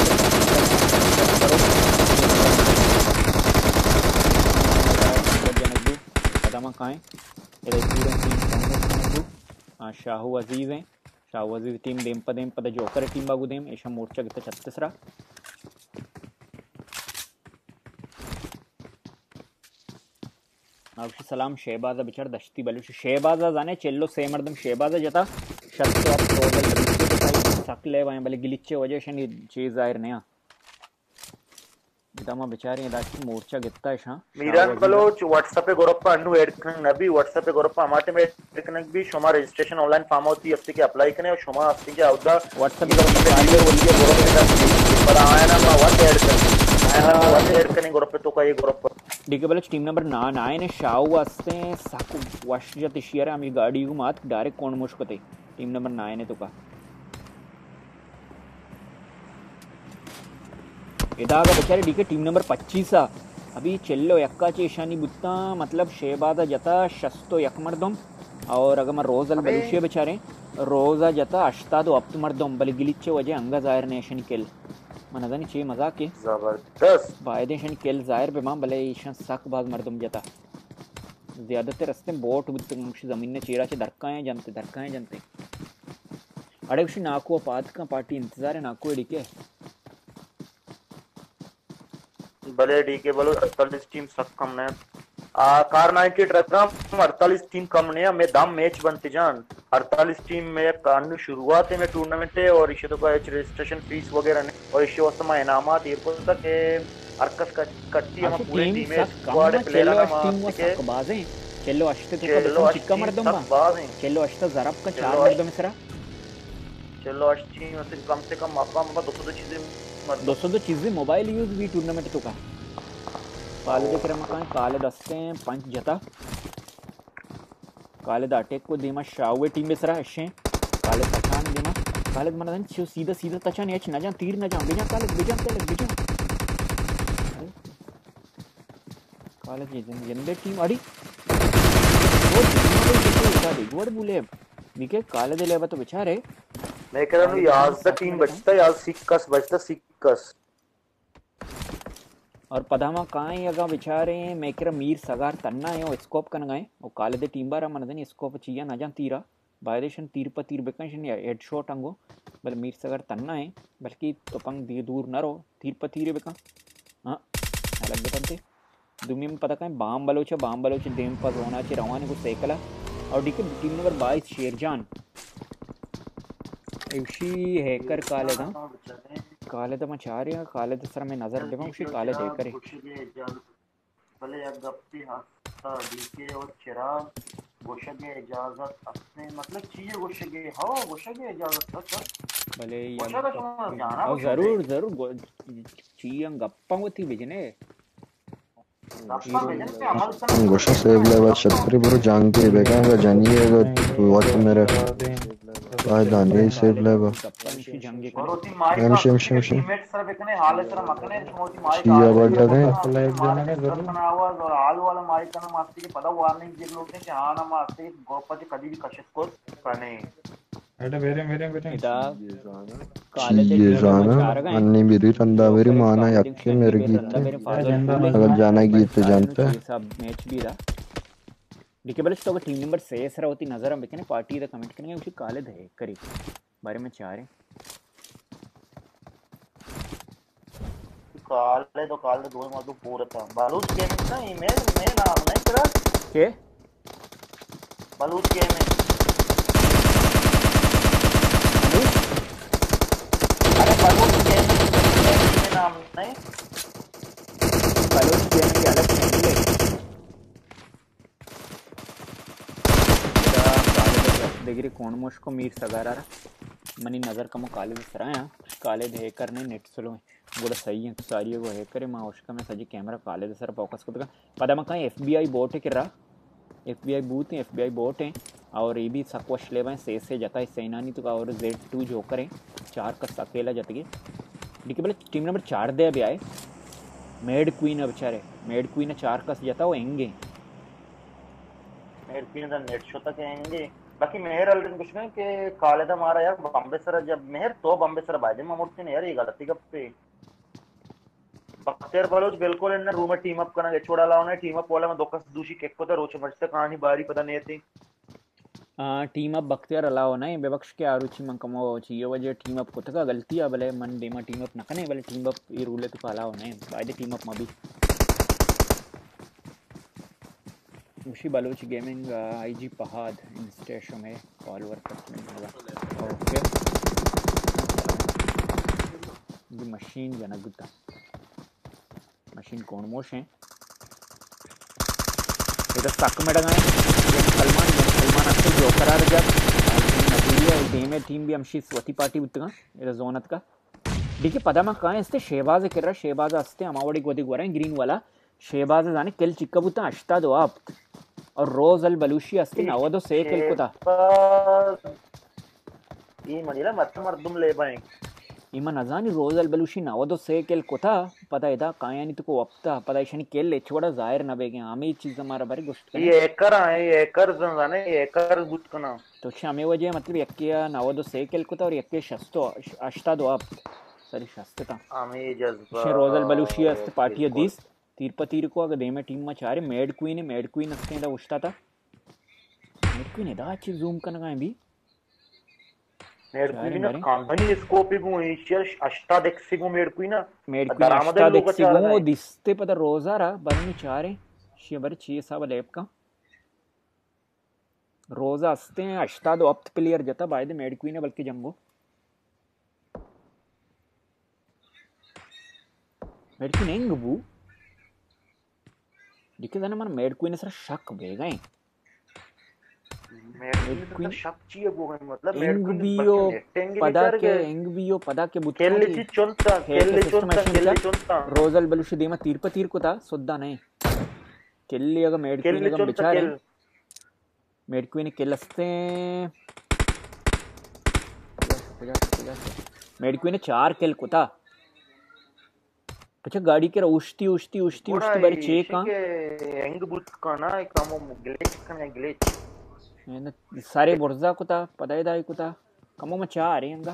पता कहाँ है इधर पूरा टीम हाँ शाहू अजीज हैं शाहू अजीज टीम देम पदेम पद जोकर टीम बागू देम ऐसा मोर्चा कितना छत्तीसरा आवश्य सलाम शहबाजा बिचार दश्ती बलुश शहबाजा जाने चेल्लो से मर्दम शहबाजा जता शर्त तो आप टोटल बलिच्चे सकले वाय बले गिलिच्चे वजह से चीज जाहिर नया इदामा बेचारे इदाची मोर्चा गित्ता है मीरान बलोच व्हाट्सएप पे गोरप्पा अन्नू ऐड करन नबी व्हाट्सएप पे गोरप्पा हमारे में ऐड करन भी शोमा रजिस्ट्रेशन ऑनलाइन फॉर्म होती है अस्ति के अप्लाई करने और शोमा अस्ति के आउदा व्हाट्सएप पे आगे बोलिए गोरप्पा का पर आया ना मैं व्हाट ऐड कर आया ना व्हाट ऐड करने गोरप्पा तो का ये गोरप्पा DK Baloch team number nine आए ने शाहू वास्ते साकू वाशजत शियर आम्ही गाडी गु मात डायरेक्ट कोण मुश्कते टीम नंबर नाइन है तो का इदागा बेचारे डीके टीम नंबर पच्चीस अभी चेल्लो यक्का चेशानी बुत्ता मतलब शहबाजा जता शस्तो यक मर्दम और अगर मैं रोजल बलुशे बेचारे रोजा जता अश्ता दो अप्त मर्दम बल गिलिच्चे वजह अंगा जाहिर नेशन किल मन अदनी चे मजाक के जबरदस्त बायदेशन किल जाहिर पे मां भले ईशन सक बाज मर्दम जता ज्यादातर रस्ते बोट बुत्तुंग जमीन ने चीरा चे दरकाएं जानते दरकाएं जानते अड़े उसी नाको पात का पार्टी इंतजार है नाको एडिके भले डीके बोलो अड़तालीस टीम सक्षम ने आ कार नाइनटी ट्रक अड़तालीस टीम कम ने मैं दाम मैच बनते जान अड़तालीस टीम में कानू शुरुआत में टूर्नामेंट है और इसे तो का रजिस्ट्रेशन फीस वगैरह ने और इसे वस्तमा इनामात ये को तक के अरकस का कट्टी हम पूरे टीम में स्क्वाड प्लेयर ना मार के बाजे चलो अष्ट तो का चिक्का मर दूंगा चलो अष्ट जरब का चार मर दो मिसरा चलो अष्ट टीम से कम से कम आपका मत दो सौ चीजें दो सौ चीजें मोबाइल यूज भी टूर्नामेंट तो का काले देख रहे मकान काले दस्ते हैं पंच जता काले दाटेक को दीमा शावे टीम में सरा अशे काले पठान दीमा काले मना दन छो सीधा सीधा तचान एच ना जा तीर ना जा बेजा काले बेजा काले बेजा काले जी जंदे टीम अड़ी वो टीम में गोड़ बुले निके काले दे लेबा तो बेचारे मैं कह रहा हूं याज द टीम बचता याज सिक्कस बचता सिक्कस और पदामा कहाँ है अगर बेचारे मैं कह रहा मीर सगार तन्ना है वो स्कोप कन गए वो काले दे टीम बारा मन देनी स्कोप चाहिए ना जान तीरा बायदेशन तीर पर तीर बेकन या हेड शॉट अंगो बल मीर सगार तन्ना है बल्कि तो पंग दी दूर न रो तीर पर तीर बेका हाँ अलग बेकनते दुनिया में पता कहीं बाम बलोच बाम बलोच देम पर रोना चे रवाने को सेकला और डी के टीम नंबर बाईस शेरजान उसी हैकर काले दा काले दा मचा रहा काले दा सर में नजर देवा उसी काले दे करे भले अब गप्पी हाथा डीके और चिराग गोशगे इजाजत अपने मतलब चाहिए गोशगे हां गोशगे इजाजत सच भले ये और जरूर जरूर चाहिए गप्पा होती बिजने गोशा सेव लेवा छतरी बरो जांग के बेगा जानिए वो तो मेरे फायदा नहीं सेव लेवा एम शम शम शम टीममेट सर बेकने हाल सर मकने मोती माई चिया बड़ा है एक जने ने जरूर आवाज और हाल वाला माई कना मास्ती के पता वार्निंग दे लोग ने कि हां ना मास्ती गोपा जी कभी भी कशिश को कने एटा वेरे वेरे वेरे इदा काले दे ये जाना अन्नी मेरी रंदा मेरी माना यक्के मेरे गीत अगर जाना गीत तो जानता है सब मैच भी रहा देखिए बल्कि तो टीम नंबर से सर होती नजर हम बेकने पार्टी दा कमेंट करेंगे उसी काले दे करी बारे में चाह रहे काले तो काले दो मार दो पूरा था बालूच गेम ना ईमेल में नाम नहीं करा के बालूच गेम में अरे बालूच गेम में नाम नहीं बालूच गेम के अलग चैनल है देखिए कौन मोश को मीर सगारा मनी नजर कमो काले दे सराया काले दे करने नेट स्लो गोड़ा सही है सारी वो है करे मां उसका मैं सजी कैमरा काले दे सर फोकस को पता मैं कहीं एफबीआई बोट है किरा एफबीआई बूथ है एफबीआई बोट है और ये भी सकवश ले भाई से से जाता है सेना नहीं तो का और जेड टू जो करे चार का अकेला जाते के देखिए बोले टीम नंबर चार दे अभी आए मेड क्वीन है बेचारे मेड क्वीन चार का जाता वो एंगे मेड क्वीन दा नेट शो तक आएंगे बाकी मेहर अलरन कुछ नहीं कि काले दा मारा यार बॉम्बे सर जब मेहर तो बॉम्बे सर बाजे मामूर्ति ने यार ये गलती कब पे बख्तियार बलोच बिल्कुल इन रूम में टीम अप करना के छोड़ा लाओ ने टीम अप वाला में दोकस दूसरी केक को तो रोच मचते कहानी बारी पता नहीं थी हां टीम अप बख्तियार अलाओ नहीं बेबख्श के आरुचि मन कमो चाहिए वजह टीम अप को तक गलती है भले मन डेमा टीम अप न कने भले टीम अप ये रूल है तो अलाओ नहीं बाय टीम अप में भी उसी बलोच गेमिंग आईजी पहाड़ इंस्टेशो में फॉलोअर करने होगा ओके ये मशीन जनगुता मशीन कौन मोश है इधर तक में डगाए ये सलमान ये सलमान अक्सर जो करार जब नतीजा टीम में टीम भी हमशी स्वती पार्टी बुतगा इधर जोनत का देखिए पता मा कहां इसते शहबाज कर रहा शहबाज असते अमावड़ी गोदी गोरा ग्रीन वाला शहबाज जाने केल चिक्कबुता अष्टा दो आप और रोज अल बलूशी अस्ति नवदो से केल कोता ये मनीला मत मर्दुम ले बाय इमा नजानी रोज अल बलूशी नवदो से केल कोता पता इदा कायानी तो को वक्ता पता इशनी केल ले छोड़ा जाहिर न बेगे आमी चीज हमारा बारे गोष्ट ये एकर है ये एकर जाने ये एकर गुट कना तो क्षमे वजह मतलब यक्किया नवदो से केल कोता और यक्के शस्तो अष्टा दो आप सरी शस्तता आमी जज्बा शे रोज अल बलूशी अस्ति पार्टी दिस तीरपा तीर को अगर दे में टीम में चारे मेड क्वीन मेड क्वीन असते दा उष्टा था मेड क्वीन दा अच्छी जूम करना भी मेड क्वीन कंपनी स्कोप इगो इशियर अष्टादशिगो मेड क्वीन मेड क्वीन अष्टादशिगो दिसते पता रोजारा बरनी चारे शिवर ची सब लेप का रोजा असते हैं अष्टादो अप्त प्लेयर जता बाय द मेड क्वीन है बल्कि जंगो मेड क्वीन एंग बू दिखे जाने मन मेड क्वीन सर शक बे गए मेड क्वीन शक चाहिए वो मतलब मेड क्वीन पदा के एंग बियो पदा के बुत्ते केल्ले चोंता केल्ले चोंता केल्ले चोंता रोजल बलुश देमा तीर पर तीर को था सुद्दा नहीं केल्ले अगर मेड क्वीन का बेचारे मेड क्वीन केलस्ते मेड क्वीन चार केल को था अच्छा गाड़ी के उष्टी उष्टी उष्टी उष्टी बारी चेक का एंग बुत का ना एक कामो ग्लिच का ना ग्लिच ने सारे बोर्जा को था पदाई दाई को था कमो में चाह रही हंगा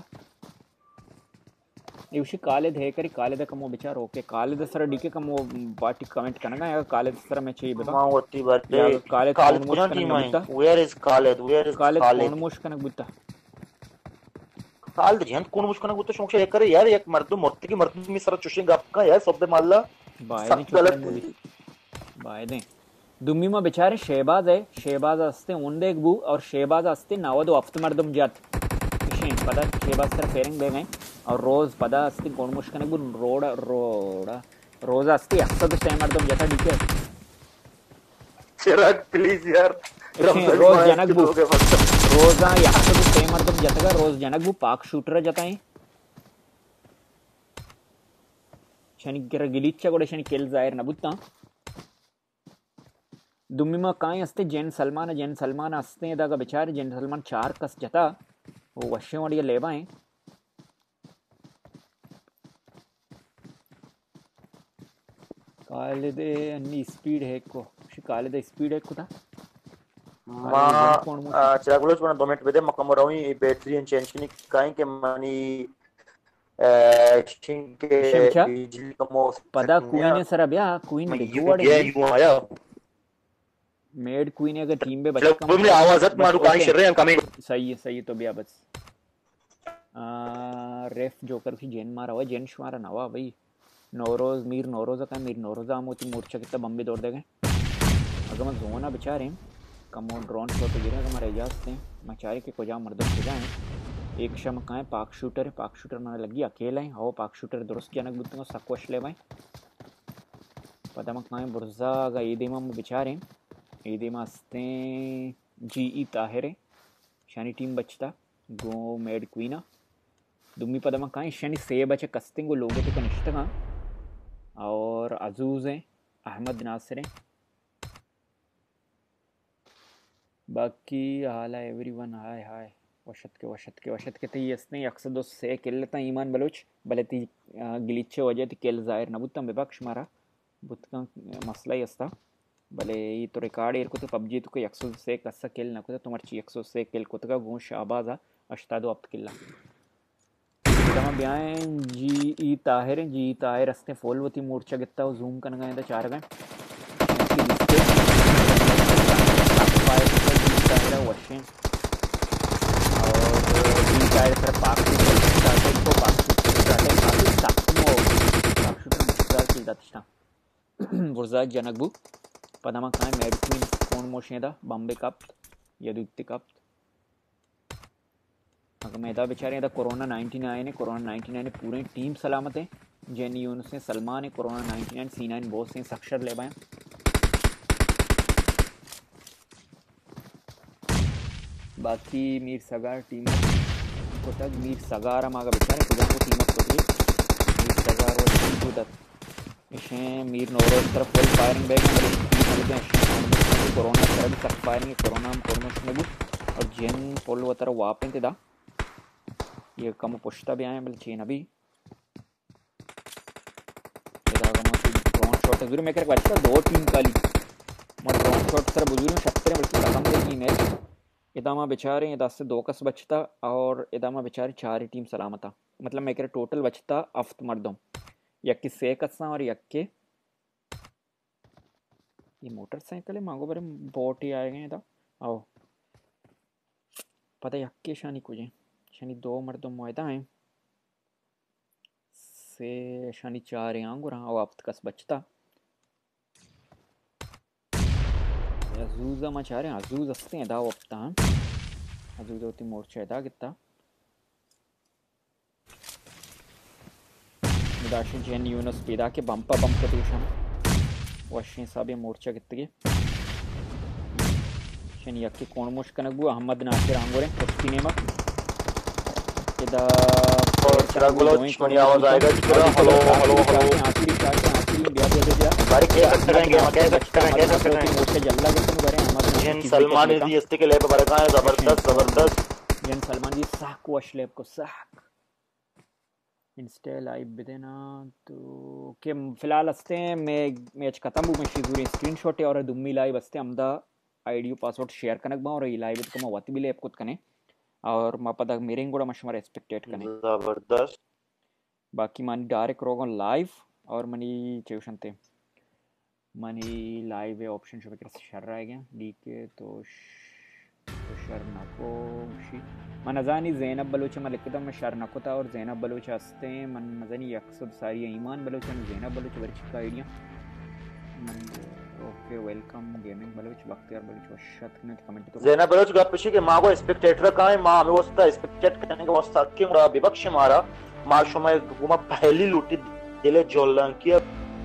ये उसी काले दे करी काले दा कमो बेचार ओके काले दा सर डीके कमो पार्टी कमेंट करना या काले दा सर मैं चाहिए बेटा मां होती बर्थडे काले काले पूरा टीम है वेयर इज काले वेयर इज काले कौन मुश कनक बुत्ता काल जंत कौन मुश कनक बुत्ता शौक से करे यार एक मर्द मोत्ती की मर्द में सर चुशिंग आपका यार सब दे माल्ला बाय नहीं गलत बाय दे दुम्मी में बेचारे शहबाज है शहबाज असते उंडे एक बू और शहबाज असते नावदो अफ्त मर्दम जात इशें पदा शहबाज सर फेरिंग बे गए और रोज पदा अस्ति कौन मुश्कने बू रोड रोड़ा रोज अस्ति अक्सर स्टे मर्दम जाता डीके चिराग प्लीज यार रोज जनक बू रोजा अक्सर स्टे मर्दम जाता रोज जनक बू पाक शूटर जाता है शनि गिर गिलीचा कोडे शनि केल जायर न बुत्ता दुम्मीमा काय असते जेन सलमान जेन सलमान असते दागा बेचारे जेन सलमान चार कस जता वो वश्य वडिया लेवा है काले दे अन्नी स्पीड है को काले दे स्पीड है को था मा चिरागुलोच बना दो मिनट बेदे मकम रही बैटरी एंड चेंज नहीं काहे के मनी शिंके बिजली कमो पदा क्वीन सर अबया क्वीन ये यू आया मेड क्वीन अगर टीम पे बच्चा कम मतलब आवाजत मारू काई कर रहे हैं कमिंग सही है सही है तो बिया बस आ रेफ जोकर की जेन मारा हुआ जेन मारा नवा भाई नौरोज मीर नौरोज का मीर नौरोज आमोती मोर्चा कितना बम्बे दौड़ देगे अगर मैं जोना बेचारे कमो ड्रोन शॉट गिरे अगर हमारे एजाज थे मचारे के कोजा मर्दों से जाए एक शम का है पाक शूटर है पाक शूटर मैंने लगी अकेला है हो पाक शूटर दुरुस्त जनक बुद्धों को सक्वश ले भाई पता मैं कहाँ बुर्जा का ये दिमा में बेचारे ये मस्ते जी ई ताहिर शनि टीम बचता गो मेड क्वीना दुम्मी पदमा कहाँ शनि से बचे कस्तिंग को लोगों के कनिष्ठ कहाँ और अजूज हैं अहमद नासिर हैं बाकी हाल है एवरीवन हाय हाय वशत के वशत के वशत के ती यसने अक्सर दोस्त से केल लेता ईमान बलोच भले ती गिलीचे वजह ती केल जाहिर न बुत्ता विपक्ष मारा बुत का मसला ही अस्ता भले ये तो रिकॉर्ड एयर को तो पबजी तो कोई एक्सो से कस्सा केल ना को तुम्हारे ची एक्सो से केल को तो का गो शाबाजा अष्टादो अप्त किल्ला तमाम ब्यान जी ई ताहिर जी ताहिर रस्ते फोलवती मोर्चा गित्ता जूम करना गए तो चार गए वशें और जी ताहिर सर पाक को पाक बुर्जा जनकबू पदमा काय मेड क्वीन कोण मोशेदा बॉम्बे कप यदुक्ति कप अगर मैदा बेचारे दा कोरोना नाइन्टी नाइन है कोरोना नाइन्टी नाइन पूरी टीम सलामत है जेन यूनुस से सलमान है corona ninety nine C nine boss से सक्षर ले पाए बाकी मीर सगार टीम को तक मीर सगार मागा बेचारे खुदा को टीम को मीर सगार और टीम को तक इसे मीर नौरोज तरफ फुल फायरिंग बैग में कोरोना तरफ भी सख्त फायरिंग कोरोना कोरोना में और जेन पोल वो तरफ वापस थे दा ये कम पुश्ता भी आए बल्कि चीन अभी ड्रोन शॉट जरूर मैं कर बचता दो टीम काली मर ड्रोन शॉट सर बुजुर्ग शक्ति बल्कि खत्म देगी मैच इदामा बेचारे ये दस से दो कस बचता और इदामा बेचारे चार ही टीम सलामता मतलब मैं कह टोटल बचता अफ्त मर्दों यक्की से कसा और यक्के ये मोटरसाइकिल है मांगो बरे बोट ही आए गए था आओ पता यक्के शानी कुछ शानी दो मर्दों मोयदा हैं से शानी चार हैं आंगो रहा अब कस बचता अजूजा मचारे अजूज असते हैं दाव अपता हम अजूज होती मोर्चा है दा कितना मुदाशिन जेन यूनस पैदा के बम्पा बम के दूषण वशिन साहब ये मोर्चा कितने शन यक्के कौन मुश कनक बु अहमद नासिर आंगोरे कुश्ती नेमा इदा और चिराग बलोच मनी आवाज आएगा चिराग हेलो हेलो हेलो आखिरी चार के आखिरी बिया दे दे दिया बारी क्या कर करेंगे हम क्या कर करेंगे क्या कर रहे हैं मोर्चा जल्ला के तुम करे अहमद जन सलमान जी इस्ते के लेप बरका है जबरदस्त जबरदस्त जन सलमान जी साक वश लेप को साक इंस्टा लाइव बिदेना तो के फिलहाल हस्ते हैं मैं मैच खत्म हूँ मैं शिजूरी स्क्रीनशॉट है और दुम्मी लाइव हस्ते अमदा आईडी पासवर्ड शेयर कनक बा और ई लाइव को मैं वती बिले एप कने और मा पता मेरे కూడా मशमर एक्सपेक्टेड कने जबरदस्त बाकी मानी डायरेक्ट रोगन लाइव और मनी चेवशंते मनी लाइव है ऑप्शन शो पे शर रहा है डी के तो तो शर नको शी मन अजानी ज़ैनब बलूच में लिखता मैं शर नको था और ज़ैनब बलूच हस्ते मन नजनी यकसद सारी ईमान बलूच में ज़ैनब बलूच वर्च का आइडिया मन okay welcome gaming Baloch Bakhtiar Baloch वशत ने कमेंट तो ज़ैनब बलूच का पीछे के मां को स्पेक्टेटर का है मां में वस्ता स्पेक्टेट करने का वस्ता के मुरा विपक्ष मारा मां समय हुकूमत पहली लूटी दिले जोलन की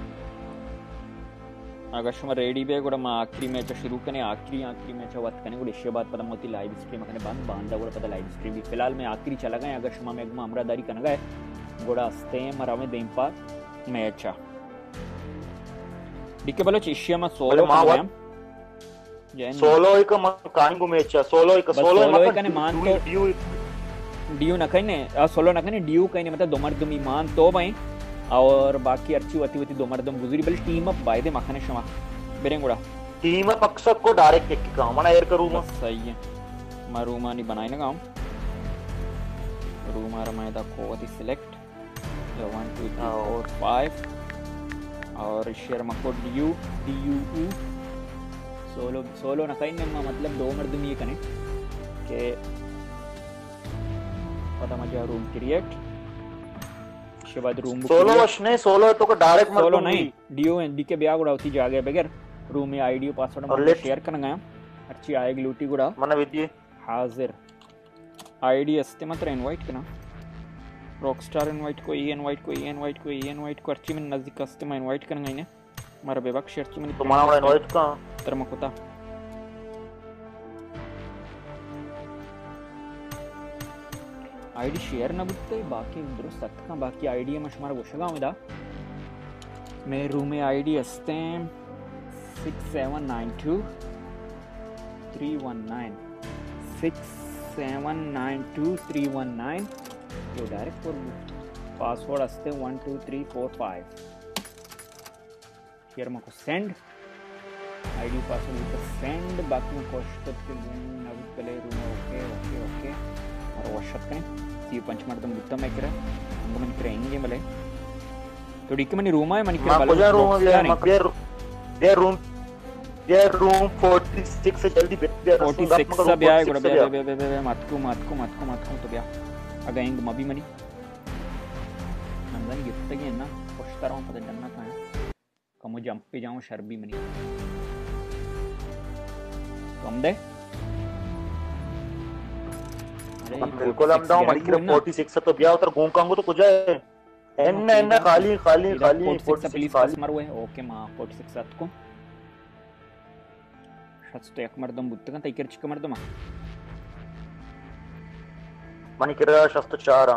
अगर शुमा रेडी पे కూడా మా ఆఖరి మ్యాచ్ शुरू करने आखिरी आखिरी मैच वत करने కూడా इसके बाद पता मोती लाइव स्ट्रीम करने बंद बांधा కూడా पता लाइव स्ट्रीम भी फिलहाल मैं आखिरी चला गया अगर शुमा में अमरादारी करना गए కూడా వస్తే మరమే దేంపా మ్యాచ్ డికే బలో చిష్యా మా సోలో మాయం सोलो एक कान को मैच सोलो एक सोलो एक ने मान तो ड्यू ड्यू न कने आ सोलो न कने ड्यू कने मतलब दो मर्द मी मान तो भाई और बाकी अच्छी वती वती दो मर्दम गुजरी बल टीम अप बाय दे मखने शमा बेरेंगुड़ा टीम अप अक्सर को डायरेक्ट एक काम ना एयर करूँ मैं सही है मैं रूमा नहीं बनाई ना काम रूमा रमाए दा कोवती select one two three four five और शेयर मको डी यू डी यू यू सोलो सोलो ना कहीं नहीं मतलब दो मर्दम ये कने के पता मजा रूम क्रिएट उसके बाद रूम सोलो वशने सोलो तो को डायरेक्ट मत सोलो नहीं डीओ एंड डी के ब्याह गुड़ा होती जा गया बगैर रूम में आईडी पासवर्ड मैं शेयर करना गया अच्छी आएगी लूटी गुड़ा मना विद्य हाजिर आईडी अस्ते मात्र इनवाइट करना रॉकस्टार इनवाइट को ई इनवाइट को ई इनवाइट को ई इनवाइट को अच्छी में नजदीक अस्ते में इनवाइट करना इन्हें हमारा बेबक शेयर अच्छी में तो माना इनवाइट का तरमकुता आईडी शेयर ना बुकते बाकी दुरुस्त का बाकी आईडी है मशमार गोशगा उदा मैं रूम में आईडी हस्ते six seven nine two three one nine six seven nine two three one nine जो डायरेक्ट फॉर पासवर्ड हस्ते one two three four five share मको सेंड आईडी पासवर्ड सेंड बाकी में कोशिश के रूम पहले रूम ओके ओके ओके और वॉशअप करें ये पंच मर्दम गुत्ता में करा हमको मन करेंगे भले तो डिक मनी रूम है मन के बाल मुझे रूम है मगर दे रूम दे रूम फोर्टी सिक्स से जल्दी फोर्टी सिक्स से ब्याह गुड़ा ब्याह ब्याह ब्याह ब्याह मत को मत को मत को मत को तो ब्याह अगर इंग मबी मनी नंदन गिफ्ट के ना पुष्ट रहा हूँ पता जन्नत है कमो जंप पे जाऊँ शर्बी मनी कम दे बिल्कुल हम दाऊ मनी के फोर्टी सिक्स तो ब्याह उतर घूम कांगो तो कुछ है एन्ना एन्ना खाली खाली खाली फोर्टी सिक्स कस्टमर हुए ओके मां फोर्टी सिक्स सात को शट्स तो एक मर्दम बुत्त का तैकर चिक मर्दम मनी के शस्त चार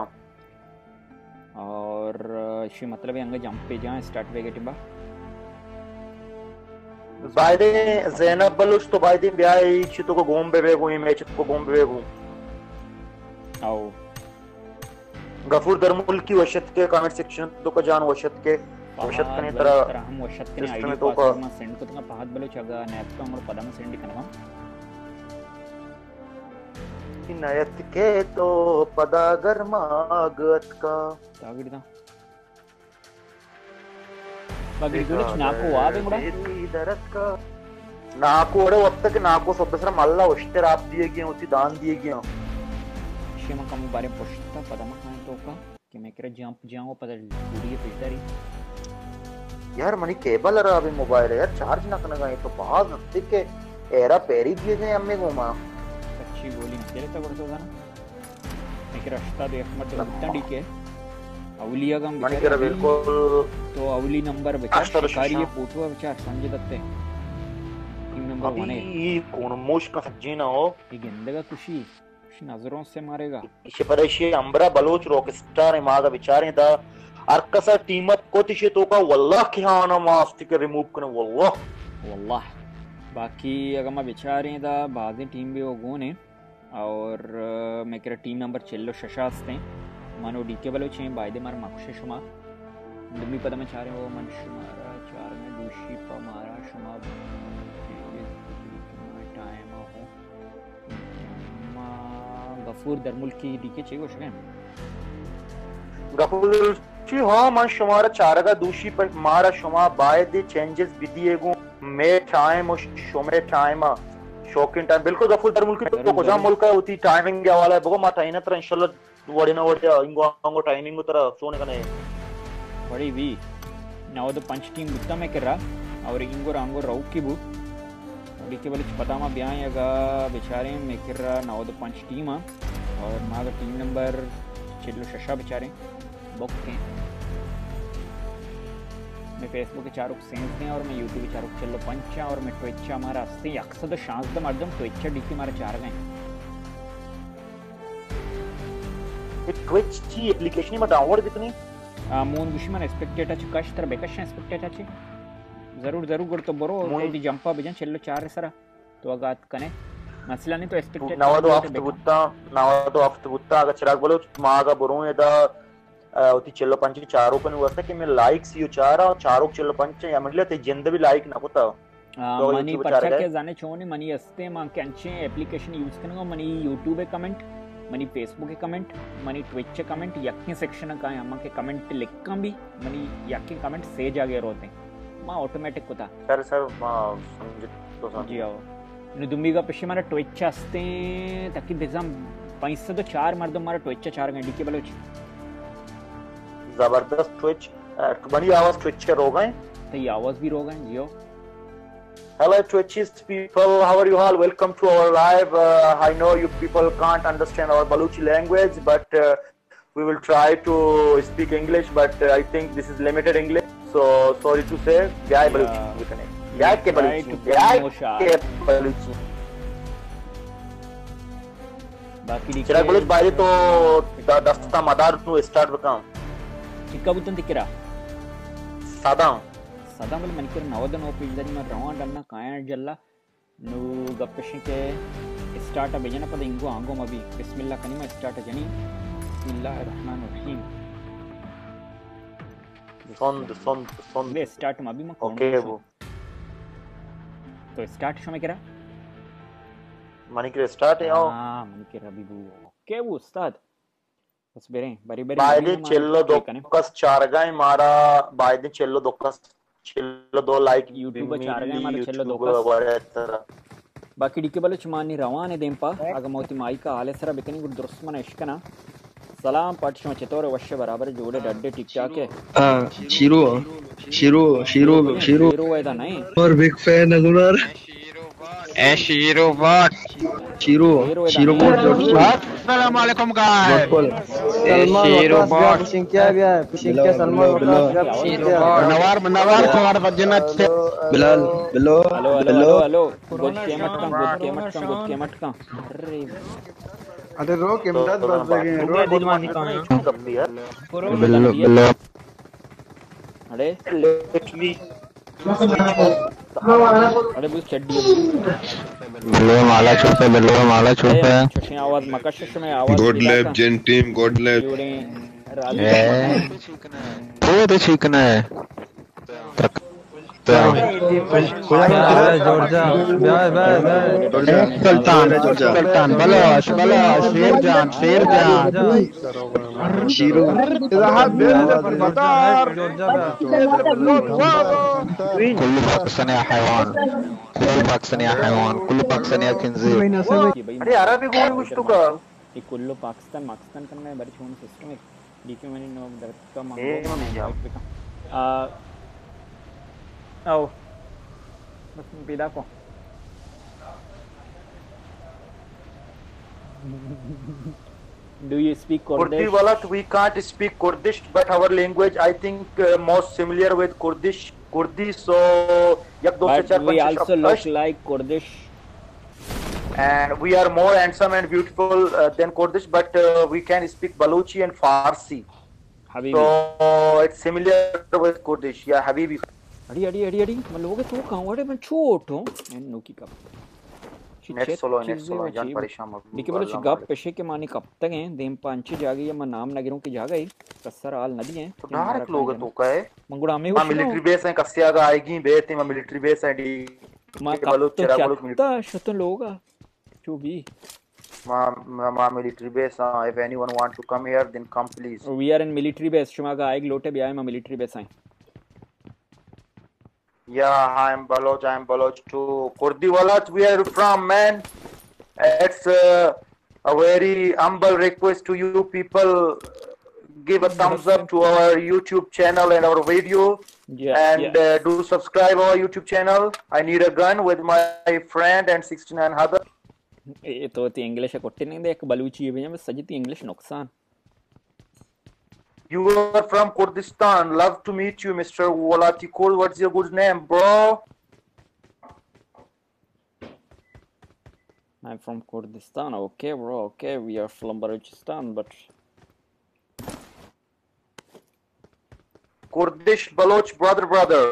और इसी मतलब है अंग जंप पे जा स्टार्ट वे गेट बा बाय दे ज़ैनब बलूच तो बाय दे ब्याह इच तो को घूम बेबे को मैच को घूम बेबे को आओ गफूर दरमुल की वशत के कमेंट सेक्शन तो को जान वशत के वशत कने तरह हम वशत के आईडी पासवर्ड में सेंड को तो पहात बलो चगा नैप का और पदा में सेंड करना इनायत के तो पदा गरमागत का तागिड़ दा बाकी गुलिच नाको वादे मुड़ा నాకు కూడా వస్తకి నాకు సొబ్బసర మళ్ళా వస్తే రాప్ దియేగి ఉతి దాన్ దియేగి షేమ కమ్ బారే పుష్తా పదమ కాయ తోకా कि मैं कह जंप जाऊं पता पूरी पिटारी यार मनी केबल रहा अभी मोबाइल है यार चार्ज ना करना गए तो बहुत हफ्ते के एरा पेरी दिए गए अम्मे घुमा अच्छी गोली निकले तो करतो था ना मैं कह रास्ता देख मत लगता डीके अवलिया का मनी कह बिल्कुल तो अवली नंबर बेचार शिकारी ये पोटवा बेचार Sanjay Dutt team number one है ये कौन मोश का सज्जी ना हो ये गेंदे का खुशी नजरों से मारेगा इसे परेशी अंबरा बलोच रॉकस्टार मागा विचारे दा अर्कसा टीमत को तिशे तो का वल्लाह खियाना मास्ती के रिमूव करने वल्लाह वल्लाह बाकी अगर मैं विचारे दा बाजी टीम भी वो गोने और मैं कह टीम नंबर चेल्लो शशास्ते मानो डीके बलो छे बायदे मार माकुशे शुमा दुमी पद में चारे वो मन शुमारा चार में दूषी प मारा शुमा टाइम हो गफूर दरमुल की डीके चाहिए हो सके गफूर ची हाँ मन शुमारा चारगा दूषी पर मारा शुमा बायदे चेंजेस विदिएगो में टाइम और शुमे टाइम शौकीन टाइम बिल्कुल गफूर दरमुल की तो कोजा मुल्क होती टाइमिंग क्या वाला है बगो माता इना तरह इंशाल्लाह वडिना वडे इंगो अंगो टाइमिंग तरह सोने कने बड़ी वी नावद पंच टीम गुत्ता में कर रहा और इंगो रांगो राउ की बु डीके वाले पता मा ब्यायगा बेचारे में कर रहा नावद पंच टीम और मागा टीम नंबर चिल्लो शशा बेचारे बोके मैं फेसबुक के चारों सेंस हैं और मैं यूट्यूब के चारों चिल्लो पंच और मैं ट्विच हमारा से अक्सर शांस द मर्दम ट्विच डीके मारे चार गए ट्विच की एप्लीकेशन में डाउनलोड कितनी मून दुश्मन एक्सपेक्टेड अच्छे कश तर बेकश एक्सपेक्टेड अच्छे जरूर जरूर गुड़ तो बरो तो दी जंपा बिजन चलो चार सरा तो आगात कने मसला नहीं तो एक्सपेक्टेड नवदो हफ्ते बुत्ता नवदो हफ्ते बुत्ता अगर चिराग बोलो मागा बरो एदा उती चलो पंच चारों पण वस्ता कि मैं लाइक्स यू चारा और चारों चलो पंच या म्हणले ते जंद भी लाइक ना होता मनी पचा के जाने छोनी मनी असते मा कंचे एप्लीकेशन यूज करनो मनी यूट्यूब पे कमेंट मनी फेसबुक के कमेंट मनी ट्विच के कमेंट यक्के सेक्शन का अम्मा के कमेंट लिखका भी मनी यक्के कमेंट से जागे रोते मां ऑटोमेटिक होता सर सर मां समझ तो जी आओ ने दुम्बी का पिछे मारा ट्विच असते ताकि बेजाम पैसे तो चार मर्द मारा ट्विच चार घंटे के बलोच जबरदस्त ट्विच बड़ी आवाज ट्विच के रो गए तो ये आवाज भी रो गए जियो Hello Twitchies people, how are you all? Welcome to our live. Uh, I know you people can't understand our Baluchi language, but uh, we will try to speak English. But uh, I think this is limited English, so sorry to say. Jai Baluchi, we connect. Jai ke Baluchi, Jai ke Baluchi. बाकी चिराग बलूच बारी तो दस्ता मदार तो स्टार्ट बकाम. चिक्का बुतन दिकरा. सादा. सदा मल मन कर नवदन ओ पिंजरी में रवां डन्ना काया जल्ला नु गप्पशी के स्टार्ट बेजना पद इंगो आंगो मबी बिस्मिल्लाह कनिमा स्टार्ट जनी बिस्मिल्लाहिर रहमानिर रहीम सोंद सोंद सोंद ले स्टार्ट मबी में ओके वो तो स्टार्ट शो में करा मनी के स्टार्ट है आओ हां मनी के रबी बू ओके वो उस्ताद बस बेरे बरी बरी बायदे चेल्लो दोकस चार गाय मारा बायदे चेल्लो दोकस चेल्लो दो लाइक यूट्यूब पे चार गए हमारे चेल्लो दो कस बाकी डीके बलो चमानी रवाने देंपा आगा मोती माई का आले सरा बिकनी गुड दुरुस्मन इश्कना सलाम पाठशो चतोरे वश्य बराबर जोड़े डड्डे टिकटा के हां शिरो शिरो शिरो शिरो शिरो वेदा नहीं और बिग फैन अगुनार ए शिरो बॉट शिरो शिरो बॉट अस्सलाम वालेकुम गाइस सलमान शिरो बॉट पुशिंग क्या गया पुशिंग क्या सलमान नवार नवार नवार बजनत से बिलाल बिलो हेलो हेलो हेलो गुड के मत का गुड के मत का गुड के मत का अरे अरे रो के मत बस लगे रो दिलवानी कहां है बिलो बिलो अरे लेट मी अरे बुस चड्डी बिलो माला छुपे बिलो माला छुपे छछे आवाज मकशश में आवाज गुड लैब जेन टीम गुड लैब वो तो सीखना है तक सुल्तान सुल्तान बलाश बलाश शेर जान शेर जान Shiro. Rahat بينزل في المطار. بينزل في الوضع. كل باكستاني يا حيوان كل باكستاني يا حيوان كل باكستاني يا خنزير अरे अरबी गोली कुछ तो का ये कुल्लू पाकिस्तान पाकिस्तान करना है बड़ी छोटी सिस्टम है डीके मैंने नो दर्द का ए मांगो नहीं जा आ आओ बस पिदा को Do you speak Kurdi Kurdish? wala we can't speak Kurdish but our language I think uh, most similar with Kurdish Kurdi so yak do se But char we panch also look like Kurdish. and we are more handsome and beautiful uh, than Kurdish but uh, we can speak Baluchi and Farsi Habibi. so it's similar with Kurdish yeah Habibi अड़ी अड़ी अड़ी अड़ी मैं लोगे तो कहाँ वाले मैं छोट हूँ मैं नोकी कब नेट सोलो नेट सोलो जान परेशान मत दिखे बोलो चिगाप पेशे के मानी कब तक हैं देम पांची जागी या मैं नाम नगरों की जागा ही कस्सर आल नदी हैं तो डायरेक्ट लोग तो का है मंगुड़ा में मां मिलिट्री बेस है कस्सिया का आएगी बेते मां मिलिट्री बेस है डी मां के बलोच तो चरा बलोच चाहता शतन लोगा जो भी मां मां military base if anyone want to come here then come please we are in military base शुमा का आएग लोटे भी आए मां मिलिट्री बेस आए Yeah, I'm Baloch, I'm Baloch too. Kurdi Walat, we are from, man. It's uh, a very humble request to you people. Give a thumbs up to our YouTube channel and our video. Yeah, and yeah. Uh, do subscribe our YouTube channel. I need a gun with my friend and sixty-nine other. ये तो ती इंग्लिश कोट्टे नहीं देख बलूची है मैं सजती इंग्लिश नुकसान You are from Kurdistan. Love to meet you, Mister Walati Kul. What's your good name, bro? I'm from Kurdistan. Okay, bro. Okay, we are from Balochistan, but Kurdish, Baloch, brother, brother.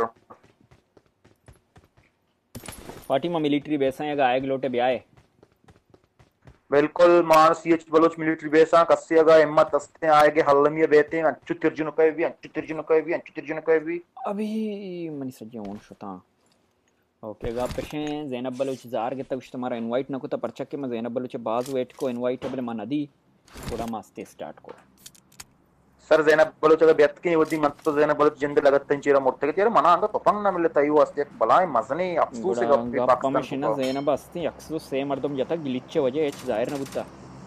Fatima military base हैं आएग लोटे भी आए बिल्कुल मान सीएच बलोच मिलिट्री बेसा कस्सियागा हिम्मत अस्ते आएगे हल्लमिया बेते अंचु तिरजुन कयवी अंचु तिरजुन कयवी अंचु तिरजुन कयवी अभी मनी सज्जे उन शता ओके गा पेशे ज़ैनब बलोच जार के तक तुम्हारा इनवाइट न को तो परचक के मैं ज़ैनब बलोच बाज वेट को इनवाइट अपने मन नदी थोड़ा मास्ते स्टार्ट को सर ज़ैनब बलोच अगर बेत के वदी मत तो ज़ैनब बलोच जिंदे लगत तंचीरा मोड़ते के तेरे मना अंगा पपंग ना मिले तायु वास्ते बलाए मजने अफसोस है गप्पी पाकिस्तान को ज़ैनब अस्ती अक्सर से मर्दम जता गिलिच्चे वजह एच जाहिर न बुता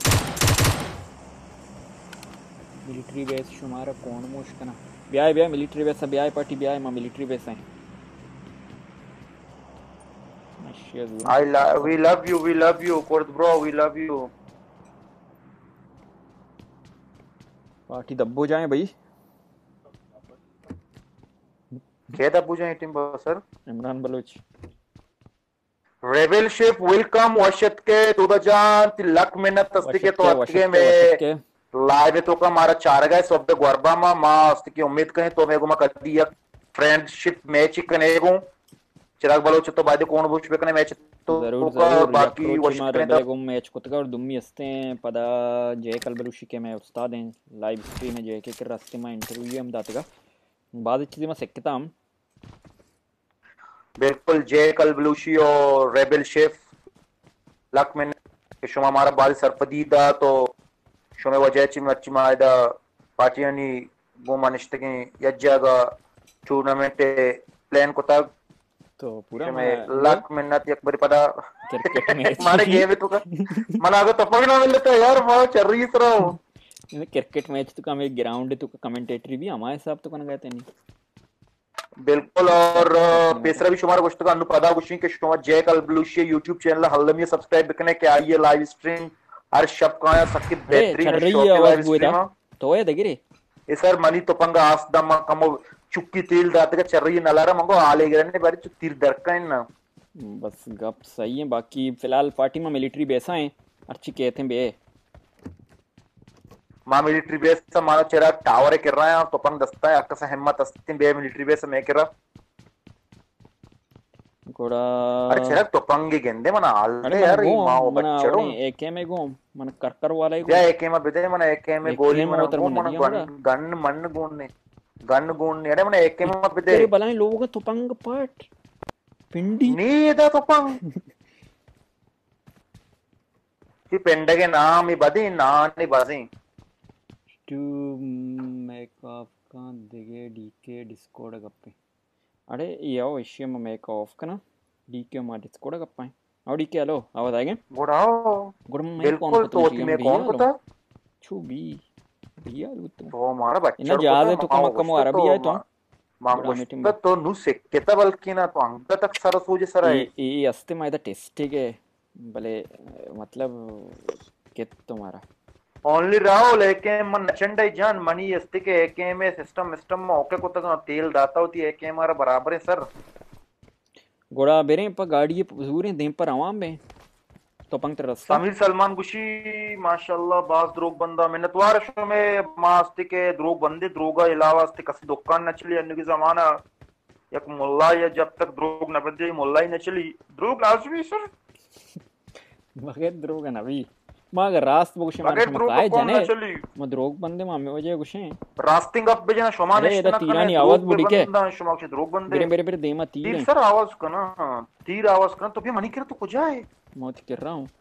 मिलिट्री बेस शुमारा कौन मुश्किल ब्याह ब्याह मिलिट्री बेस ब्याह पार्टी ब्याह मां मिलिट्री बेस है I love we love you we love you Kurd bro we love you party दब्बो जाए भाई क्या दब्बो जाए team sir Imran Baloch rebel ship welcome वशत के तुदजान तिलक मिनट तस्ती के तो अटके में लाइव तो का हमारा चार गए सब पे गरबा मा मां अस्ती की उम्मीद करें तो मेरे को मैं कर दिया फ्रेंडशिप मैच कनेगो चिराग बलोच तो बाद कौन बुश पे कने मैच तो जरूर जरूर बाकी वशत करें तो मैच को तो दुम्मी हस्ते हैं पदा जय कलबलुशी के मैं उस्ताद हैं लाइव स्ट्रीम में जय के के रास्ते में इंटरव्यू हम दाते का बाद चीज़ में सकता हम बिल्कुल जय कलबलुशी और रेबल शेफ लक में शुमा हमारा बाल सरपदीदा तो शुमे वजह ची मच्ची मायदा पार्टियानी वो मानिश्ते के यज्जागा टूर्नामेंट प्लान को तक तो पूरा में लाख मिनट एक बार पता क्रिकेट मैच मारे गेम तो का मन आगे तो पकड़ना मिल लेता यार बहुत चल रही तरह ये क्रिकेट मैच तो का में ग्राउंड तो का कमेंटेटरी भी हमारे हिसाब तो कन गए थे नहीं बिल्कुल और पेसरा भी शुमार गोश्त का अनुपदा गुशी के शुमार जय कलबलुशी यूट्यूब चैनल हल्लमी सब्सक्राइब करने के आइए लाइव स्ट्रीम हर शब का या सबकी बेहतरीन शो के लाइव स्ट्रीम तो है देखिए ये सर मनी तो पंगा आसदम कमो चुक्की तेल दाते का चल रही है नलारा मंगो आले गिरने बारी जो तीर दरका है ना बस गप सही है बाकी फिलहाल पार्टी में मिलिट्री बेसा है अच्छी कहते हैं बे मां मिलिट्री बेस से मानो चेहरा टावर कर रहा है तो पंग दस्ता है अक्का से हिम्मत अस्ती बे मिलिट्री बेस में कर रहा गोड़ा अरे चेहरा तो पंगे गेंदे मना आलते यार ये माओ बच्चड़ो एके में गो मन करकर वाला ही या एके में बेदे मना एके में गोली मना गो मना गन गन मन गुण गन गुण अरे मना एके में बेदे तेरे बलाएं लोगों का तुपंग पाट पिंडी नहीं था तुपंग कि पेंडे के नाम ही बदी ना नहीं बदी ടു മേക്ക് ഓഫ് का दिगे डीके डिस्कॉर्ड गप्पे अरे यो विषय में मेक ऑफ करना डीके में डिस्कॉर्ड गप्पा और डीके हेलो आवाज आएगा गुड़ाओ गुड़ में बिल्कुल तो तुम्हें कौन पता छू बी भैया तू तो हमारा बच्चा इन्हें ज्यादा तो कम कम अरबी है तो मांगोस्ता तो नु सेक्केता बल्कि ना तो अंक तक सारा सोचे सारा है ये ये अस्ते में इधर टेस्ट के भले मतलब कित तुम्हारा ओनली राव लेके मन नचंडे जान मनी अस्ते के एके में सिस्टम सिस्टम में ओके को तक तेल दाता होती है एके हमारा बराबर है सर गोड़ा बेरे पर गाड़ी पूरे दिन पर आवाम में तो पंक्त रास्ता समीर सलमान गुशी माशाल्लाह बास द्रोग बंदा मेहनतवार शो में मास्ते के द्रोग बंदे द्रोगा अलावा अस्ते कसी दुकान न चली अन्य की जमाना एक मुल्ला या जब तक द्रोग न बदले मुल्ला ही न चली द्रोग लाजमी सर बगैर द्रोग न भी मगर रास्त बगुशे मार काय जाने म द्रोग बंदे मामे वजे गुशे रास्टिंग अप बेजना शोमान अरे ये तीरानी आवाज बुड़ी के शोमाक से द्रोग बंदे मेरे मेरे मेरे देमा तीर तीर सर आवाज करना तीर आवाज करना तो भी मनी कर तो को जाए मौत कर रहा हूं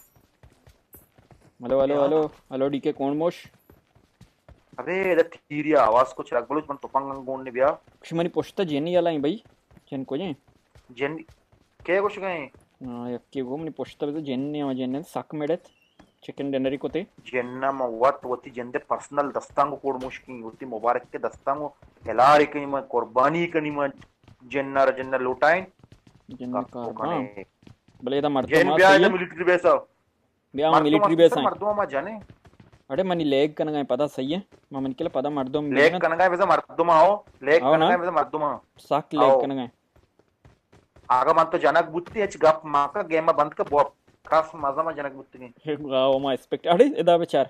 hello hello hello hello DK कौन मोश अबे द तीरिया आवाज को चरक बलुच मन तो पंगंग गोन ने बिया कुशमनी पोष्टा जेनी आला है भाई जन को जे जन के कुछ गए हां यक्के गो मनी पोष्टा तो जेन्ने आ जेन्ने सक मेडत चिकन डिनर को ते जेन्ना मवत वती जंदे पर्सनल दस्तांग कोड मुश्किल होती मुबारक के दस्तांग हेलार कनी म कुर्बानी कनी म जेन्ना जेन्ना लुटाइन जेन्ना का हां भले दा मर्द जेन ब्याह है मिलिट्री बेस ब्याह मिलिट्री बेस है मर्दों में जाने अरे मनी लेग कनगा पता सही है मैं मन के लिए पता मर्दों में लेग कनगा वैसे मर्दों में आओ लेग कनगा वैसे मर्दों में साक लेग कनगा आगा मन तो जनक बुत्ती है गप मां का गेम बंद का बहुत खास मजा में जनक बुत्ती गाओ मा एक्सपेक्ट अरे इदा बेचार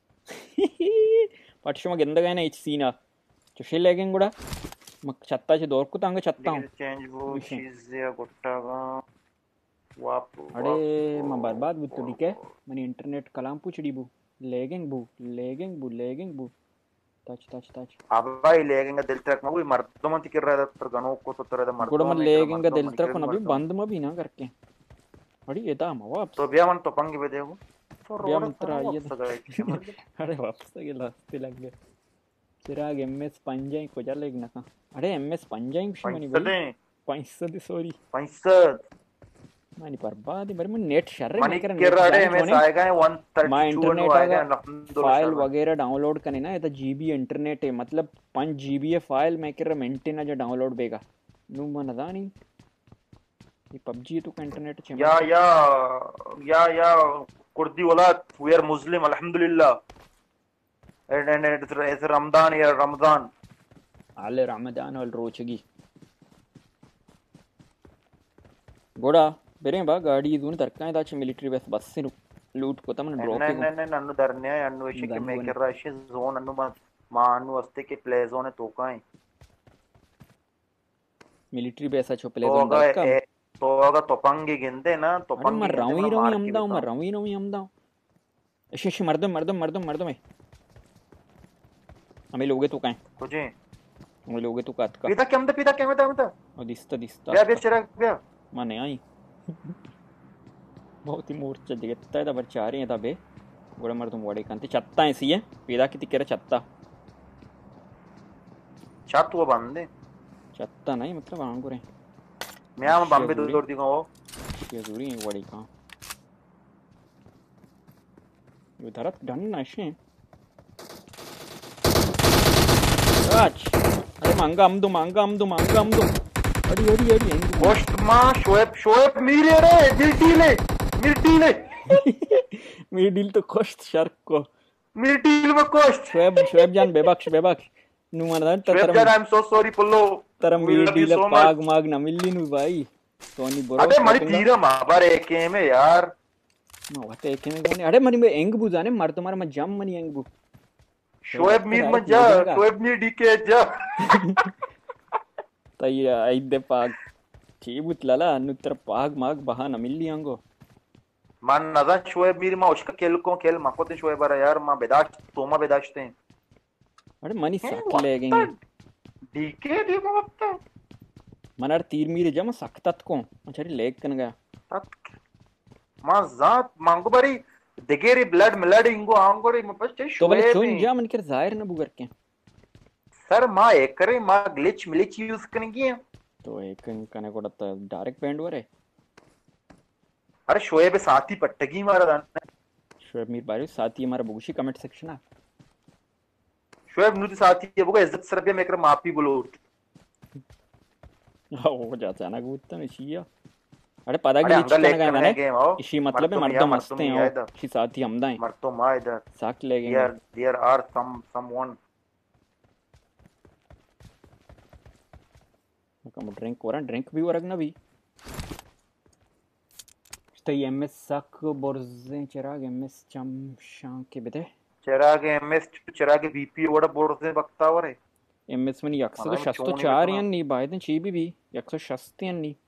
पटशो గిందగానే ఇచ్చి సీనా చూషలేగం కూడా మక్ చత్తా చే దొరుకుతాంగ చత్తా चेंज वो चीज या गुट्टागा वाप अरे मैं बर्बाद बुत्तु डीके मनी इंटरनेट कलाम पूछड़ी बू लेगिंग बू लेगिंग बू लेगिंग बू टच टच टच अब भाई लेगिंग दिल तक मगु मर्दों में तिकर रहा था गनो को तो तरह मर्दों गुड़ मन लेगिंग दिल तक को नबी बंद में भी ना करके अरे ये था मवा तो बिया मन तो पंगे बे देखो बिया मंत्र आइए अरे वापस के लास्ट लग गए चिराग एमएस पंजाई को जा लेग ना अरे एमएस पंजाई मनी भाई पैंसठ सॉरी पैंसठ मनी बर्बाद मरे मन नेट शर्रे मनी कर रहा है एमएस आएगा एक सौ बत्तीस मैं इंटरनेट आएगा फाइल वगैरह डाउनलोड करने ना ये तो जीबी इंटरनेट है मतलब पाँच जीबी है फाइल मैं कर मेंटेन जो डाउनलोड बेगा नु मन दानी ये पबजी तो का इंटरनेट चाहिए या या या या कुर्दी वाला वी आर मुस्लिम अल्हम्दुलिल्लाह एंड एंड इट्स रमजान या रमजान आले रमजान और रोचगी गोड़ा बेरे बा गाड़ी दून तरकाय दाच मिलिटरी बेस बस से लूट को तमन ड्रॉप नहीं नहीं नहीं नन्नु दरने अन्नु विषय के मेकर रश जोन अन्नु मा अन्नु वस्ते के प्ले जोन है तोकाय मिलिटरी बेस अच्छो प्ले जोन दक्का तो अगर तोपंगी गिंदे ना तोपंगी मर रवी रवी हमदा मर रवी रवी हमदा इश इश मर्दो मर्दो मर्दो मर्दो में हमें लोगे तो काए तुझे हमें लोगे तो कात का पिता केम द पिता केम द हमता और दिसता दिसता बे बे चरा बे माने आई बहुत ही मोर्चा दिगता है तब चार हैं तबे गोड़ा मर तुम वड़े कांते चत्ता ऐसी है पिता की तिकेरा चत्ता छत वो बंदे चत्ता नहीं मतलब आंगो रे मैं आम बम्बे दूर दूर दिखा वो ये दूरी है वड़ी का ये धरत ढंग नशे राज अरे मांगा हम दो मांगा हम दो मांगा हम दो अड़ी अड़ी अड़ी गोश्त मां शोएब शोएब मेरे रे दिल डीले मेरी डीले मेरी डील तो कोश्त शर्क को मेरी डील में कोश्त शोएब शोएब जान बेबख्श बेबख्श नु मानदा शोएब जान आई एम सो सॉरी पुल्लो तरम मेरी डील पाग माग ना मिलली नु भाई सोनी बोरो अबे मरी तीरा माबार एके में यार नो वते एके में कोने अरे मनी में एंग बु जाने मार तुम्हारा म जम मनी एंग बु शोएब मीर में जा शोएब मीर डीके जा तई ಐದೆ ಪಾಗ್ ಚೀಬುತ್ಲಲ ಅನ್ನುತ್ತರ ಪಾಗ್ ಮಾಗ್ ಬಹಾನ ಮಿಲ್ಲಿ ಅಂಗೋ man नजा शोएब मीर मा उसका खेल को खेल माकोते शोएब रा यार मा बेदाश्त तोमा बेदाश्ते अरे मनी साक लेगेंगे डीके दी मत मनार तीर मीर जम सकतात को अच्छा रे लेग कन गया मा जात मांगो बरी दिगेरी ब्लड मिलड इंगो आंगोरी मपस चे तो बले शोए चोन में जा मन कर जाहिर न बुगर के सर मां एक करे मां ग्लिच मिलिच यूज करेंगे तो एक कने को डायरेक्ट बैंड वरे अरे शोएब साथी पट्टगी मारा दान शोएब मीर बारी साथी हमारा बुगशी कमेंट सेक्शन आ शोएब नु साथी ये बुगा इज्जत सरबे मेकर माफी बोलो ओ जाता ना गुत्ता निशिया अरे पदा ग्लिच कने का ना इसी मतलब है मर्द मस्ते हैं ओ इसी साथी हमदा है मर्दो मा इधर साक लेंगे यार there are some someone come drink वरा ड्रिंक भी वरग ना भी तो एमएस सक बोर्जे चिराग एमएस चम शां के बेटे चिराग एमएस चिराग बीपी वड़ा बोर्जे बक्तावर है एमएस में यक्स तो शस्तो चार यान नहीं बायदन ची भी भी यक्स शस्ते यान नहीं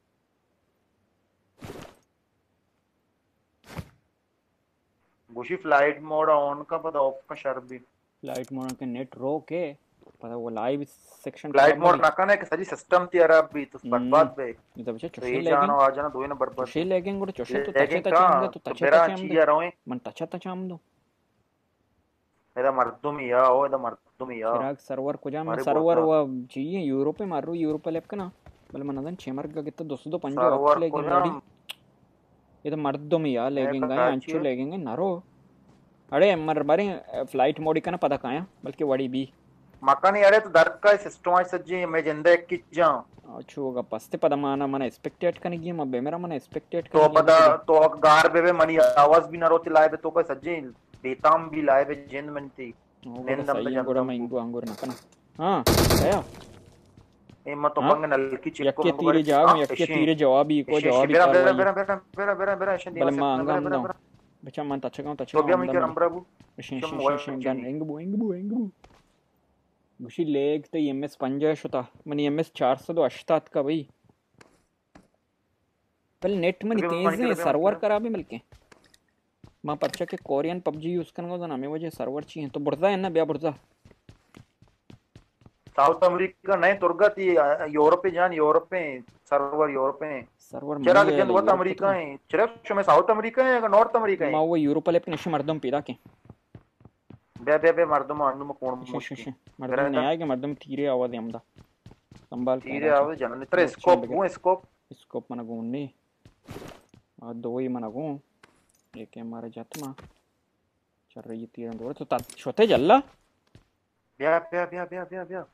गुशी फ्लाइट मोड ऑन का पता ऑफ का शर्त भी फ्लाइट मोड के नेट रो के पता वो लाइव सेक्शन फ्लाइट मोड ना करने के सजी सिस्टम थी यार अभी तो बर्बाद बे ये तो बच्चे चोशे जाना आ जाना दो ही ना बर्बाद चोशे लेगिंग गुड चोशे तो तचे तचे हम तो तचे तचे हम चिया रहो मन तचा तचा हम दो मेरा मर्दुम या ओ इधर मर्दुम या चिराग सर्वर को जा मैं सर्वर वो चाहिए यूरोप में मारो यूरोप लैब का ना बल मनदन छेमर का कितना दो सौ दो पंजा ऑफ लेगिंग गाड़ी ये तो मर्दुम या लेगिंग गाय अंचू लेगिंग नारो अरे मर बारे फ्लाइट मोड का ना पता काया बल्कि वड़ी बी मकानी अरे तो दर्द का सिस्टम आज सज्जी मैं जिंदा एक की जा अच्छोगा पस्ते पदमाना मन एक्सपेक्टेड करने की मबे मेरा मन एक्सपेक्टेड तो पता तो गार बे मनी आवाज भी ना रोती लाए बे तो कोई सज्जी बेताम भी लाए बे जिंद में थी निंदम तो जानता मैं इंगो अंगूर ना कना हां क्या ए मत तो पंग नल की चिपको यक्के तीरे जाओ यक्के तीरे जवाब ही को जवाब ही मेरा मेरा मेरा मेरा मेरा मेरा मेरा ऐसे बल मांगा हम बच्चा मन तच का तच तो भी हम के नंबर बु शिन शिन शिन गन इंगबू इंगबू इंगबू गुशी लेग तो एमएस पंजाश होता मनी एमएस चार सौ दो अश्तात का भाई पहले नेट में तेज है सर्वर करा भी मिलके मां पच्चा के कोरियन पबजी यूज करने को ना हमें वजह सर्वर चाहिए तो बुर्जा है ना बिया बुर्जा साउथ अमेरिका नहीं तुर्गा थी यूरोप जान यूरोप में सर्वर यूरोप में सर्वर चरा के जन वो अमेरिका है सिर्फ में साउथ अमेरिका है या नॉर्थ अमेरिका है मां वो यूरोप लेप निश मर्दम पीदा के बे बे बे मर्दम अंडू में कोण मुश्किल मर्दम नहीं आएगा मर्दम तीरे आवाज हमदा संभाल तीरे आवाज जन इतरे स्कोप वो स्कोप स्कोप मन गुन्नी आ दो ही मन गु एक हमारे जात में चल रही तीर दो तो छोटे जल्ला ब्या ब्या ब्या ब्या ब्या ब्या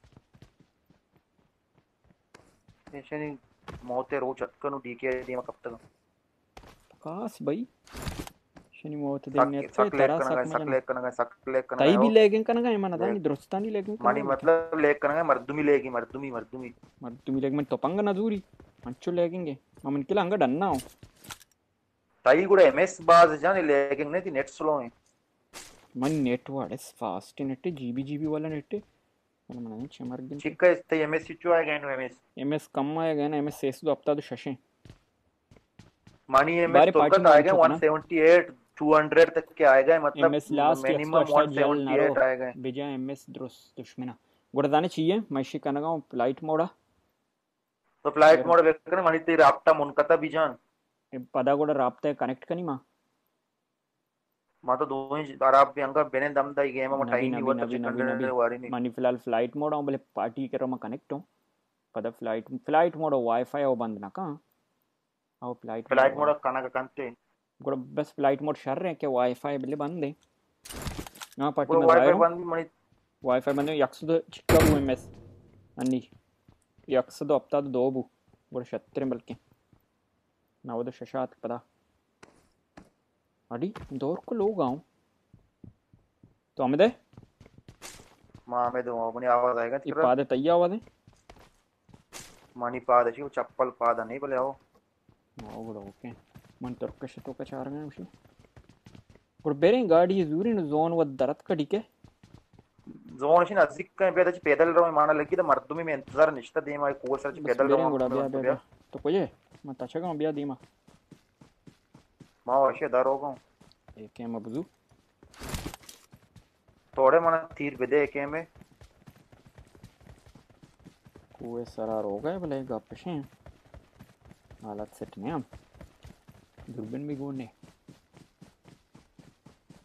ऐसे नहीं मौते रो चटकनु डीके दी में कब तक कास भाई शनि मौत देने से तेरा सक सक लेक कनगा सक लेक कनगा ताई भी लेगिंग कनगा मन दानी दुरुस्तानी लेगिंग मानी मतलब लेक कनगा मर्दुमी लेगी मर्दुमी मर्दुमी मर्दुमी लेग में तोपंग ना दूरी अंचु लेगिंगे ममन किला अंग डन्ना हो ताई गुड एमएस बाज जाने लेगिंग नहीं थी नेट स्लो है मन नेट वाले फास्ट नेट जीबी जीबी वाला नेट मन मन चमर दिन चिक्का इस एमएस चो आएगा नो एमएस एमएस कम आएगा ना एमएस सेस दो हफ्ता तो शशे मानी एमएस तो कट आएगा एक सौ अठहत्तर दो सौ तक के आएगा मतलब मिनिमम एक सौ अठहत्तर आएगा बिजा एमएस द्रोस दुश्मना गुड़दाने चाहिए मैशी कनगा फ्लाइट मोड तो फ्लाइट मोड वेकन मानी ते राप्टा मुनकता बिजान पदा गुड़ राप्ता कनेक्ट कनी मा मा तो दो ही आराप भी अंगा बेने दम दा गेम में टाइम नहीं होता चिकन वारी नहीं मानी फिलहाल फ्लाइट मोड हो भले पार्टी करो मा कनेक्ट हो पदा फ्लाइट फ्लाइट मोड वाईफाई हो बंद ना का आओ फ्लाइट फ्लाइट मोड कना का कंते गुड़ बस फ्लाइट मोड शर रहे के वाईफाई बले बंद है हां पार्टी में वाईफाई बंद मनी वाईफाई बंद यक्सद चिक्का बु एमएस अन्नी यक्सद हफ्ता दो बु गुड़ छत्तर बल्कि नावद शशात पदा अड़ी दौर को लोग आऊं तो हमें दे मां में दो अपनी आवाज आएगा ये पादे तैया आवाज है मानी पाद है चप्पल पादा नहीं बोले आओ आओ गुड़ ओके मन तुर्कश तो का चार गए उसी गुड़ बेरे गाड़ी जूरी न जोन व दरत का डीके जोन शिन अजिक का पेदा पैदल रो माना लगी तो मर्दुमी में इंतजार निश्ता दे माय कोर्स सर पैदल रो गुड़ा बिया बिया तो कोई मैं तचगा बिया दीमा मां वशे दारोगा एक है मबजू थोड़े मन तीर बेदे के में कोई सरार हो गए भले गपशे हालत सेट में हम दुर्बिन भी गोने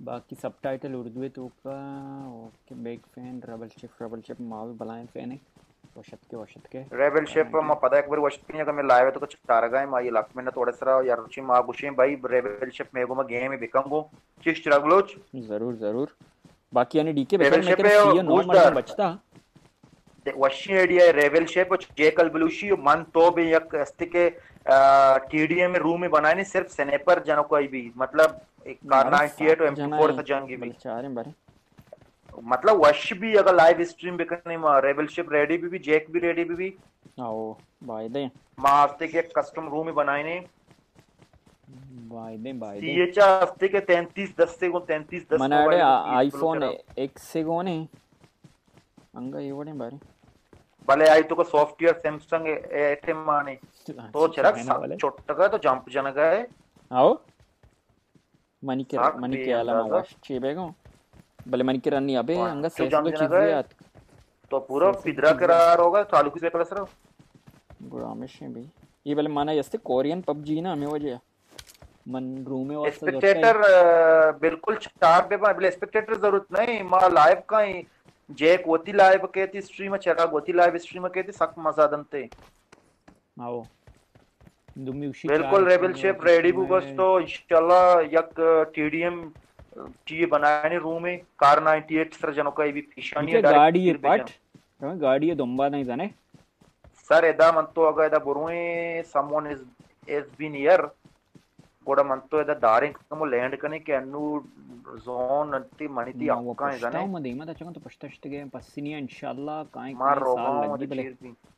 बाकी सबटाइटल उर्दू है तो का okay big fan rebel ship rebel ship माल बलाएं फैन है वशत के वशत के रेबल शेप మా పదక్ బరి వస్తుంది ఇక మేము లైవ్ తో చారగా మా ఈ లక్ మిన్న थोड़ा सा यार रुचि మా गुशी भाई रेबल शेप मेगो में गेम में बिकंगो चिश ट्रगलोच जरूर जरूर बाकी यानी डीके रेबल बेचारे शेप में है सीए नौ मर्द बचता वशी आइडिया रेबल शेप जेकल ब्लूशी मन तो भी एक अस्तिके टीडीएम में रूम में बनाए नहीं सिर्फ स्नैपर जनों कोई भी मतलब एक कार अट्ठानवे और एम फोर से जंगी भी चारे बारे मतलब वश भी अगर लाइव स्ट्रीम बिकने में रेबल शिप रेडी भी भी जैक भी रेडी भी भी आओ बाय दे मां हफ्ते के कस्टम रूम में बनाए ने बाय दे बाय दे सीएच हफ्ते के तैंतीस दस से को तैंतीस दस मनाडे आईफोन एक्स से को ने अंगा ये वडे बारे भले आई तो को सॉफ्टवेयर सैमसंग एटे माने तो चरक छोटगा तो जंप जनगा है आओ मनी के मनी के आला वश चेबेगो भले मन की रनी अबे अंगा से तो चीज़ तो पूरा फिदरा करार होगा चालू किसे कर सर गुरामिश है भाई ये भले माना जैसे कोरियन पबजी ना हमें वजह मन रूम में वास्ते स्पेक्टेटर बिल्कुल चार पे भले स्पेक्टेटर जरूरत नहीं मां लाइव का ही जे कोती लाइव के थी स्ट्रीम में चरा गोती लाइव स्ट्रीम में के थी सक मजा दंते आओ दुमी उशी बिल्कुल रेबल शेप रेडी बुगस तो इंशाल्लाह यक टीडीएम चीज़ बनाने रूम में कार अट्ठानवे सर जनों का भी फिशानी है गाड़ी है पट हमें गाड़ी है दोंबा नहीं जाने सर एदा मन तो अगर एदा बुरुए someone is is been here गोड़ा मन तो एदा दारिंग कमो लैंड करने के अनु जोन अंति मणिती आपका है जाने मैं देमा था चंगा तो पश्तश्त गए पसीनिया इंशाल्लाह काई मार साल लगी भले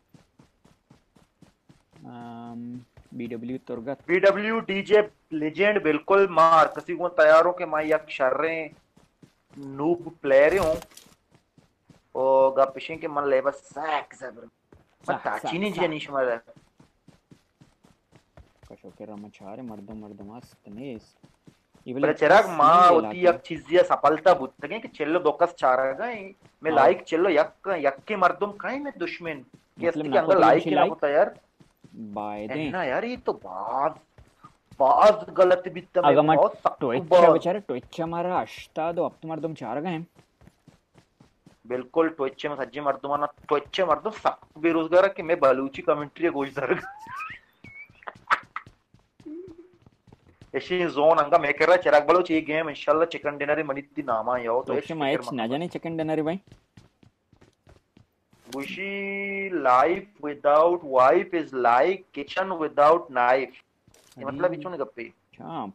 अम बीडब्ल्यू तुरगत बीडब्ल्यू डीजे लेजेंड बिल्कुल मार किसी को तैयार हो के मैं यक शर्रे नूब प्लेयर हूं और गपिशिं के मन ले बस सैक जबर मैं ताची नहीं जे निश मर कशो के रमचारे मर्द मर्द मस्त नेस इवले चिराग मां होती यक चीज सफलता बुतगे कि चलो दोकस चारा गए मैं लाइक चलो यक यक के मर्दम काई में दुश्मन के के अंदर लाइक के ना तैयार बाय दे ना यार ये तो बहुत बहुत गलत भी तब बहुत टोइचा बेचारे टोइचा मारा अष्टा दो अब तुम्हारे तुम चार गए बिल्कुल टोइचे में सज्जे मर्दों ना टोइचे मर्दों सब बेरोजगार कि मैं बलूची कमेंट्री गोश दर ऐसे जोन अंगा मैं कह रहा चिराग बलूच ये गेम इंशाल्लाह चिकन डिनर मनीती नामा यो तो ऐसे मैच ना जाने चिकन डिनर भाई Bushi life without wife is like kitchen without knife. ये मतलब बिचों ने गप्पे चांप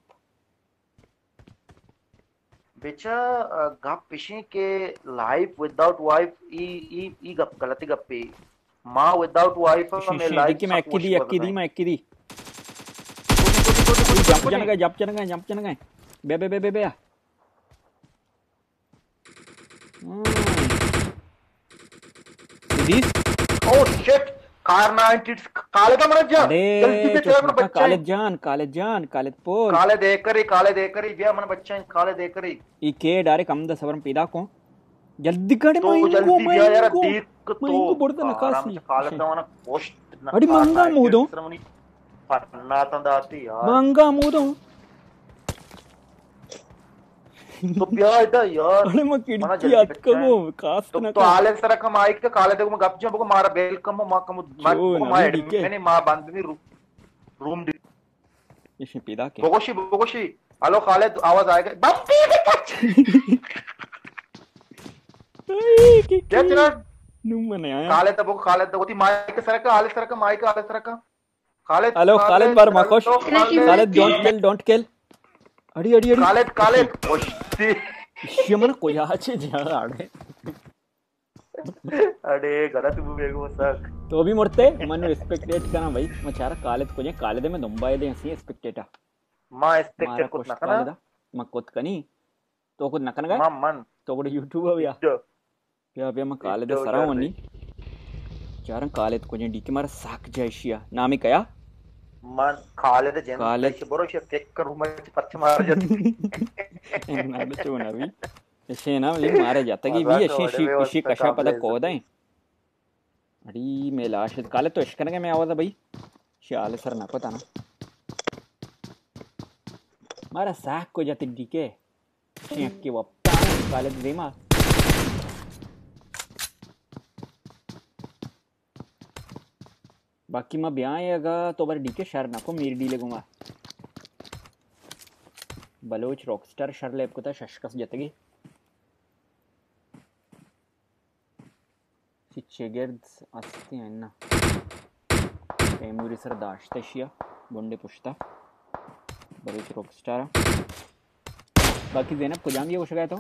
बेचा गप पिशी के लाइफ विदाउट वाइफ ई ई ई गप गलती गप्पे माँ विदाउट वाइफ में लाइफ की मैं एक दी एक दी मैं एक दी जंप चन गए जंप चन गए जंप चन गए बे बे बे बे बे This oh shit Kar ninety काले का मर जा जल्दी से चल अपना बच्चा काले जान काले जान काले पोल काले देकर ही काले देकर ही बिया मन बच्चा काले देकर ही ई के डायरेक्ट हम द सवरम पैदा को जल्दी कर तो जल्दी बिया यार देख तो इनको बोलता नकासी काले का माना पोस्ट अड़ी मंगा मुदो पन्ना तंदाती यार मंगा मुदो तो प्यार इधर यार अरे मैं किडकी याद करो कास्ट ना तो आले सर का माइक का काले देखो मैं गप जब को मारा बेल कम मां कम मैं मैंने मां बंद में रूम इसे पैदा के बोगोशी बोगोशी हेलो खालिद आवाज आएगा बम्पी क्या तेरा नु मने आया खालिद तो खालिद तो होती माइक सर का आले सर का माइक आले सर का खालिद हेलो खालिद बार माखोश Khalid don't kill don't kill अड़ी अड़ी अड़ी खालिद खालिद ओशी ये मन कोई आचे जा आड़े अरे गलत मेरे को सक तो भी मरते मन रिस्पेक्टेट करना भाई मैं चारा कालेद को जे कालेद में दुंबाए दे ऐसी रिस्पेक्टेटा मां रिस्पेक्टेड कुछ ना करना मैं कुछ कनी तो कुछ ना करना मां मन तो कोई यूट्यूब भैया क्या भैया मैं कालेद सरा होनी चारा कालेद को जे डी के मारा साक जैशिया नामी कया मन खालिद जन खालिद बरो शेफ केक कर रूम में पत्थर मार जाते ना तो ना भी ऐसे ना ये मारे जाता कि भी ऐसे शी किसी कशा पता कोदा है अड़ी मैं लाश काले तो इश्क करने में आवाज है भाई शाले सर ना पता ना मारा साख को जाते DK Aqui wapta kale dima. बाकी मैं ब्याह आएगा तो बार डीके शहर ना को मेरी डीले गुमा बलोच रॉकस्टार शहर ले आपको ता शशकस जतगी चिचेगर्द आस्ती है ना एमुरी सर दाश्ते शिया बुंडे पुश्ता बलोच रॉकस्टार बाकी ज़ैनब को जाम ये कुछ गया तो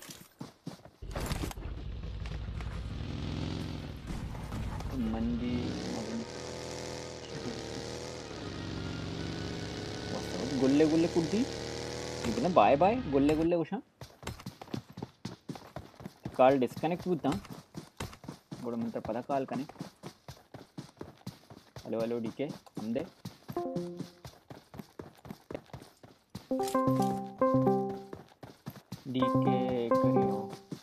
मंदी गुल्ले गुल्ले कुर्ती इतना बाय बाय गुल्ले गुल्ले उषा काल डिस्कनेक्ट होता गुड मंत्र पता call connect hello hello DK हमदे डीके करियो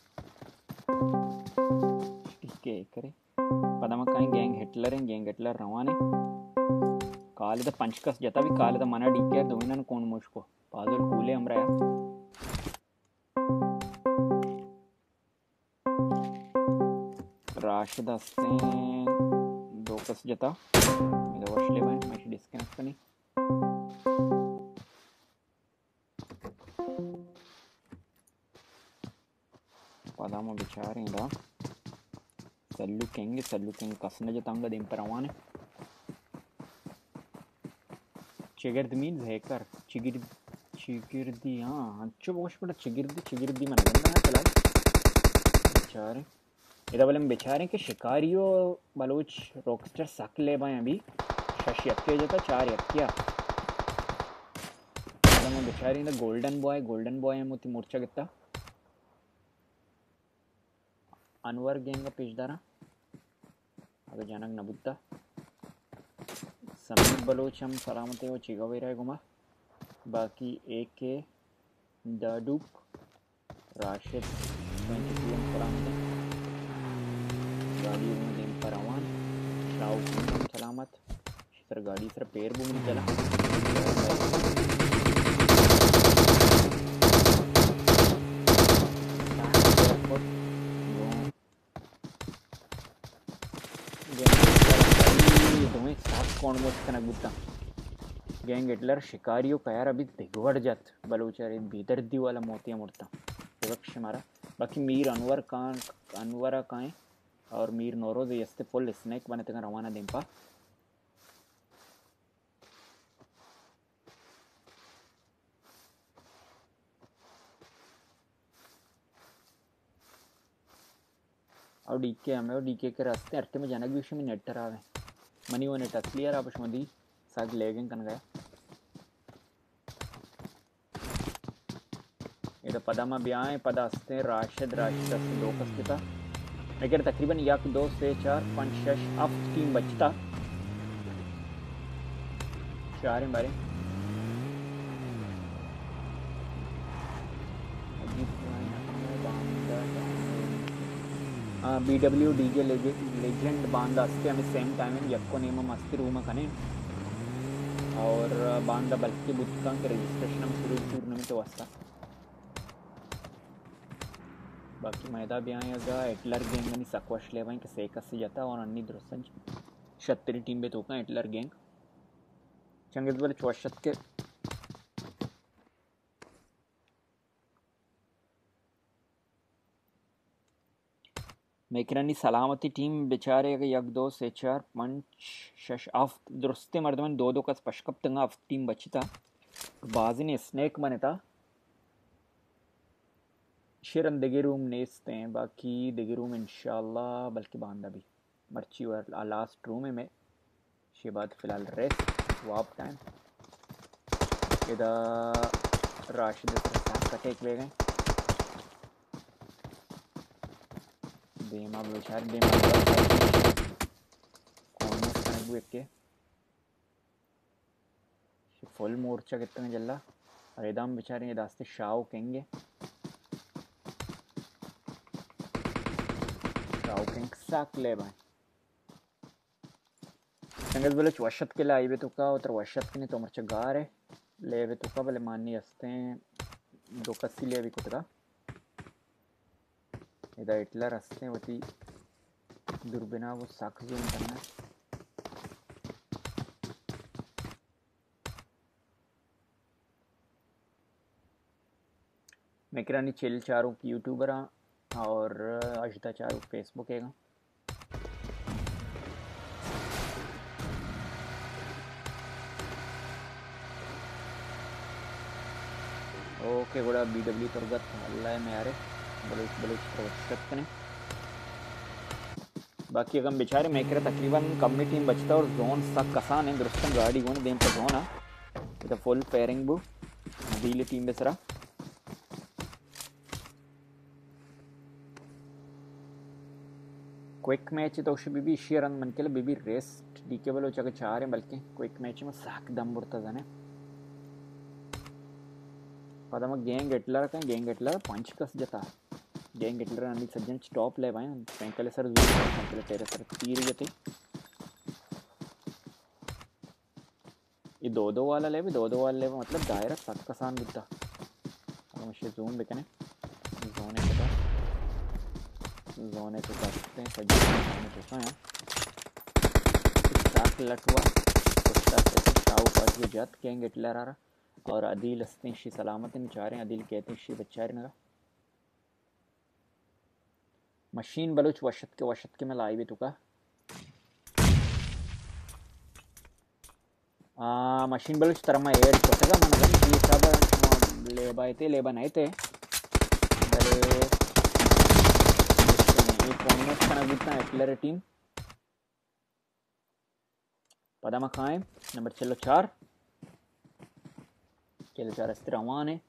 डीके करे पता मैं कहीं गैंग हिटलर हैं गैंग हिटलर रवाने काले तो पंचकस जता भी काले तो मना डीके दो इन्होंने कौन मुझको पागल कूले हमरा या राशिद हस्सें दो कस जता मेरा वशले में मैं डिस्कनेक्ट करनी पता मैं बिचारे इंदा सल्लू केंगे सल्लू केंगे कसने जतांगा दिन पर आवाने चिगिर्द मीन्स हैकर चिगिर्द चिगिर्दी हाँ अच्छो बहुत बड़ा चिगिर्दी चिगिर्दी मन गंदा है फिलहाल बेचारे इधर वाले में बेचारे के शिकारियों बलोच रॉकस्टार सक ले पाए अभी शशि अक्के जाता चार अक्किया इधर में बेचारे इधर गोल्डन बॉय गोल्डन बॉय है मोती मोर्चा कितना अनवर गैंग का पेशदारा अगर जानक नबुद्दा समीर बलोच हम सलामत वो चिगा वे रहे गुमा बाकी एक के दाडुक राशिद सलामत गाड़ी में परवान शाह सलामत सर गाड़ी सर पैर बुम चला कौन मोस्ट कनक बुता गैंग हिटलर शिकारियों का यार अभी दिगवड़ जात बलोचारे बेदर्दी वाला मोतिया मुड़ता विवक्ष मारा बाकी मीर अनवर कान अनवरा काएं और मीर नोरोज यस्ते फुल स्नैक बने तक रवाना दिंपा और डीके हमें और डीके के रास्ते अर्थे में जाना भी विषय में नेट आवे मनी वो नेट असली यार आप उसमें साग लेगिंग कन गया इधर पदामा ब्याह है पदा हस्ते राशिद राशिद हस्ते दो कस्ता लेकिन तकरीबन यक दो से चार पाँच शश अब टीम बचता चार बारे B W D J legend बांदा अस्ते हमें सेम टाइम में यक्को नेम मस्ती रूम कने और बांदा बल्कि बुत्का के रजिस्ट्रेशन हम शुरू टूर्नामेंट वस्ता बाकी मैदा भी आएगा एटलर गैंग అని సక్వష్ లేవా ఇంకా సేకస్ जाता और अन्नी द्रसंज छत्तीस टीम बे तोका एटलर गैंग चंगेज वाले चौशत के मेकरानी सलामती टीम बेचारे यक दो से चार पंच शश आफ दुरुस्ते मर्दमन दो दो का स्पष्कप तंगा आफ टीम बचता बाजी ने स्नैक बनेता शिरन दिगे रूम नेस्ते हैं बाकी दिगे रूम इंशाल्लाह बल्कि बांधा भी मर्ची और लास्ट रूम में शे बाद फिलहाल रेस्ट वाप टाइम इधर राशिद का टेक ले गए देमा बेचारे देमा कौन कनेक्ट हुए के फुल मोर्चा कितना जल्ला और एकदम बेचारे ये दास्ते शाव कहेंगे शाव कहेंगे साक ले भाई संगत बोले वशत के लिए आई वे तो का उतर वशत के नहीं तो मर्चा गार है ले वे तो का बोले मानी हस्ते डोकसिले अभी कुतरा इधर इटला रास्ते होती दुर्बिना वो साख जूम करना मेकरानी चिल चारों की यूट्यूबर और अजता चारों फेसबुक है ओके गुड़ा बी डब्ल्यू तरगत अल्लाह में यारे बलूच बलूच प्रोशत कने बाकी अगम बेचारे मेकरे तकरीबन कमी टीम बचता और जोन सक कसान है दुरुस्तन गाड़ी गोन देम पर जोन आ इधर फुल फेयरिंग बु नबीली टीम बेसरा क्विक मैच तो उसे बीबी शेयर मन के लिए बीबी रेस्ट डीकेबल हो चके चार है बल्कि क्विक मैच में साक दम बुरता जाने पदम गैंग एटलर का गैंग एटलर पंच कस जता गैंग एटलर अन्नी सज्जन स्टॉप ले पाए पेंकले सर पेंकले तेरे सर तीर जते ये दो दो वाला ले भी दो दो वाला ले मतलब दायरा साक कसान बुद्धा अब मुझे जूम बेकने जोन है पता जोन है तो करते हैं सज्जन तो क्या है साक लटवा कुत्ता से चाव पास के जात गैंग एटलर आ रहा और अदील अस्तिशी सलामत बेचारे अदील कहते शी बेचारे ना मशीन बलूच वशत के वशत के में लाई भी तुका आ मशीन बलूच तरमा एयर कोसगा मन गन ये सब लेबा थे लेबा नहीं थे बले ये कौन कना गुतना एटलर टीम पदामा खाए नंबर चलो चार चलो चार अस्ते रवान है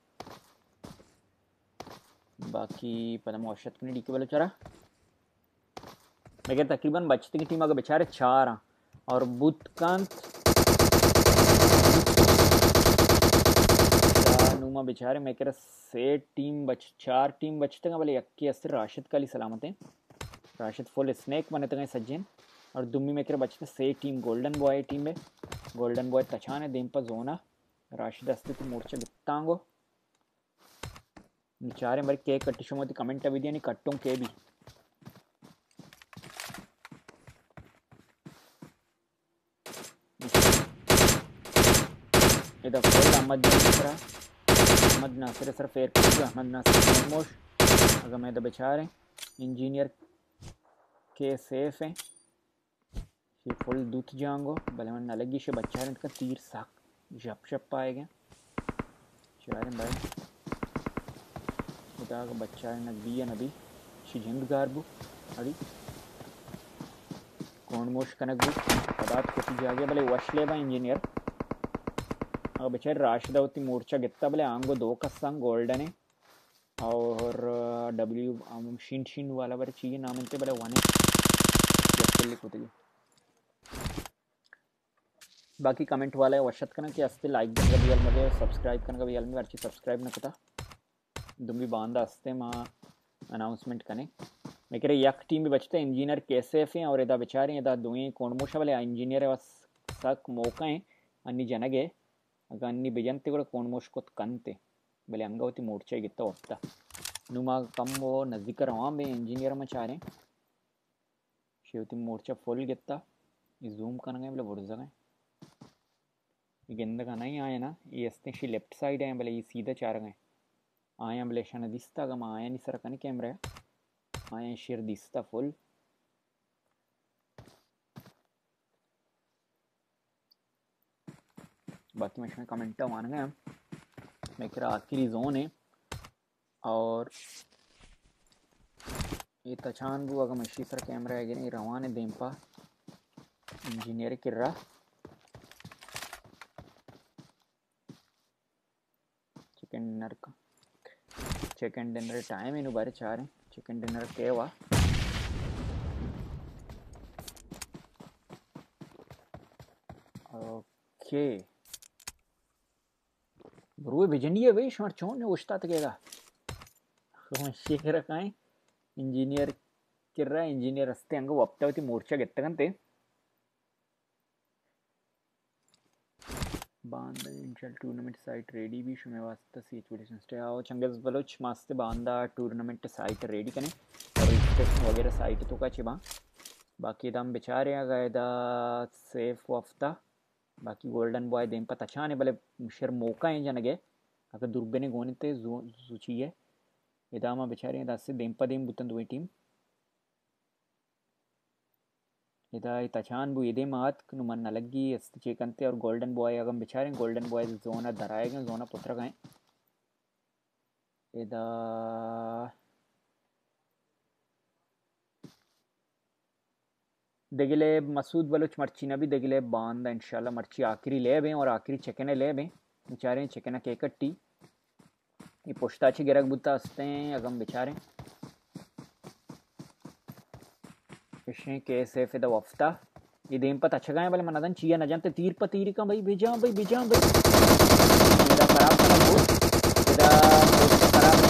बाकी पदम औशत के डी के वाले चारा मैं कहता तकरीबन बचते की टीम अगर बेचारे चार हैं और बुतकांत नुमा बेचारे मैं कह रहा से टीम बच चार टीम बचते हैं भले यक्की अस्ते राशिद काली सलामत हैं राशिद फुल स्नैक बने तो सज्जन और दुम्मी में कह बचते से टीम गोल्डन बॉय टीम में गोल्डन बॉय तछान है देम पर जोना राशिद अस्तित्व मोर्चा बित्तांगो निचारे मरी केक कट्टिशो मोती कमेंट अभी दिया नहीं कट्टों के भी इधर फुल अहमद नासिर अहमद नासिर सर फेर कर अहमद नासिर मोश अगर मैं तो बेचारे इंजीनियर के सेफ हैं ये फुल दूध जाऊंगो भले मन अलग ही से बच्चा है इनका तीर साक झप झप पाएगा चारे भाई उदा का बच्चा है नबी है नबी शिजिंद गारबू अभी कौन मोश कनक बू पदार्थ को जागे भले वशले बा इंजीनियर अब बेचारे राशिदा होती मोर्चा गित्ता भले आंगो दो का संग गोल्डन है और डब्ल्यू शिन शिन वाला बारे चाहिए नाम इनके भले वन है बाकी कमेंट वाला है वशत करना कि अस्ते लाइक देना भी अलमदे सब्सक्राइब करना भी अलमी अच्छी सब्सक्राइब ना कता दुम्बी बांधा अस्ते माँ अनाउंसमेंट कने मैं कह रहे यक टीम भी बचते इंजीनियर कैसे हैं और इधर बेचारे इधर दुई कौन मोशा वाले इंजीनियर बस सक मौका है अन्नी जनगे अगर अन्नी बिजनते को कौन मोश को कंते भले अंगवती मोर्चा गित्ता होता नुमा कम वो नज़दीक रवा में इंजीनियर में चाह रहे शिवती मोर्चा फुल गित्ता जूम करना बोले बुढ़ जगह गिंद का नहीं आया ना ये अस्ते लेफ्ट साइड है भले ये सीधा चार गए आया भले शान दिसता गम आया नहीं सर कने कैमरा आया शेर दिसता फुल बाकी मैं इसमें कमेंट मान गया मैं कह रहा आखिरी जोन है और ये तछान बू अगर मशी सर कैमरा है नहीं रवान है देमपा इंजीनियर कर रहा चिकन डिनर का चिकन डिनर टाइम इन बारे चाह रहे चिकन डिनर के हुआ ओके ब्रो भिजंडी है भाई शॉट चोन ने उछता तकेगा शेर का है इंजीनियर कर रहा इंजीनियर रस्ते अंग वप्तावती मोर्चा गेत्तगंते बांदा इंशल टूर्नामेंट साइट रेडी भी शुमे वास्ता सिचुएशन स्टे आओ चंगेज बलोच मास्ते बांदा टूर्नामेंट साइट रेडी कने रजिस्ट्रेशन वगैरह साइट तो का चिबा बाकी दम बेचारे आ गए दा सेफ वफ्ता बाकी गोल्डन बॉय देम पता छाने भले शर मौका है जनगे अगर दुर्बेने गोनिते जुचिए इदामा बेचारे दासे देम पदेम बुतन दुई टीम इदा तचान बु इदे मात नुमन नलगी अस्त चेकंते और गोल्डन बॉय अगम बेचारे गोल्डन बॉय जोना धराएगा जोना पुत्र गए इदा दगिले मसूद बलोच मर्ची ना भी दगिले बांदा इंशाल्लाह मर्ची आखिरी ले बे और आखिरी चेकने ले बे बेचारे चेकना के कट्टी ये पोस्टाची गिरक बुता हंसते अगम बेचारे विषय के से फिदा वफ्ता ये देम पत अच्छा गए भले मनदन चिया न जानते तीर पर तीर का भाई भेजा भाई भेजा भाई मेरा खराब था वो मेरा खराब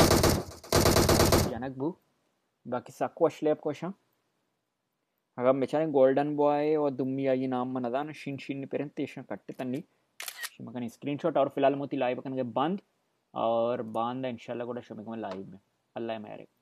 जनक बू बाकी साको अश्लेप कोशा अगर बेचारे गोल्डन बॉय और दुम्मी आई नाम मनदन शिन शिन पेरेंटेशन कट्टे तन्नी शिमकन स्क्रीनशॉट और फिलहाल मोती लाइव कन बंद और बांध इंशाल्लाह को शमिक में लाइव में अल्लाह मेरे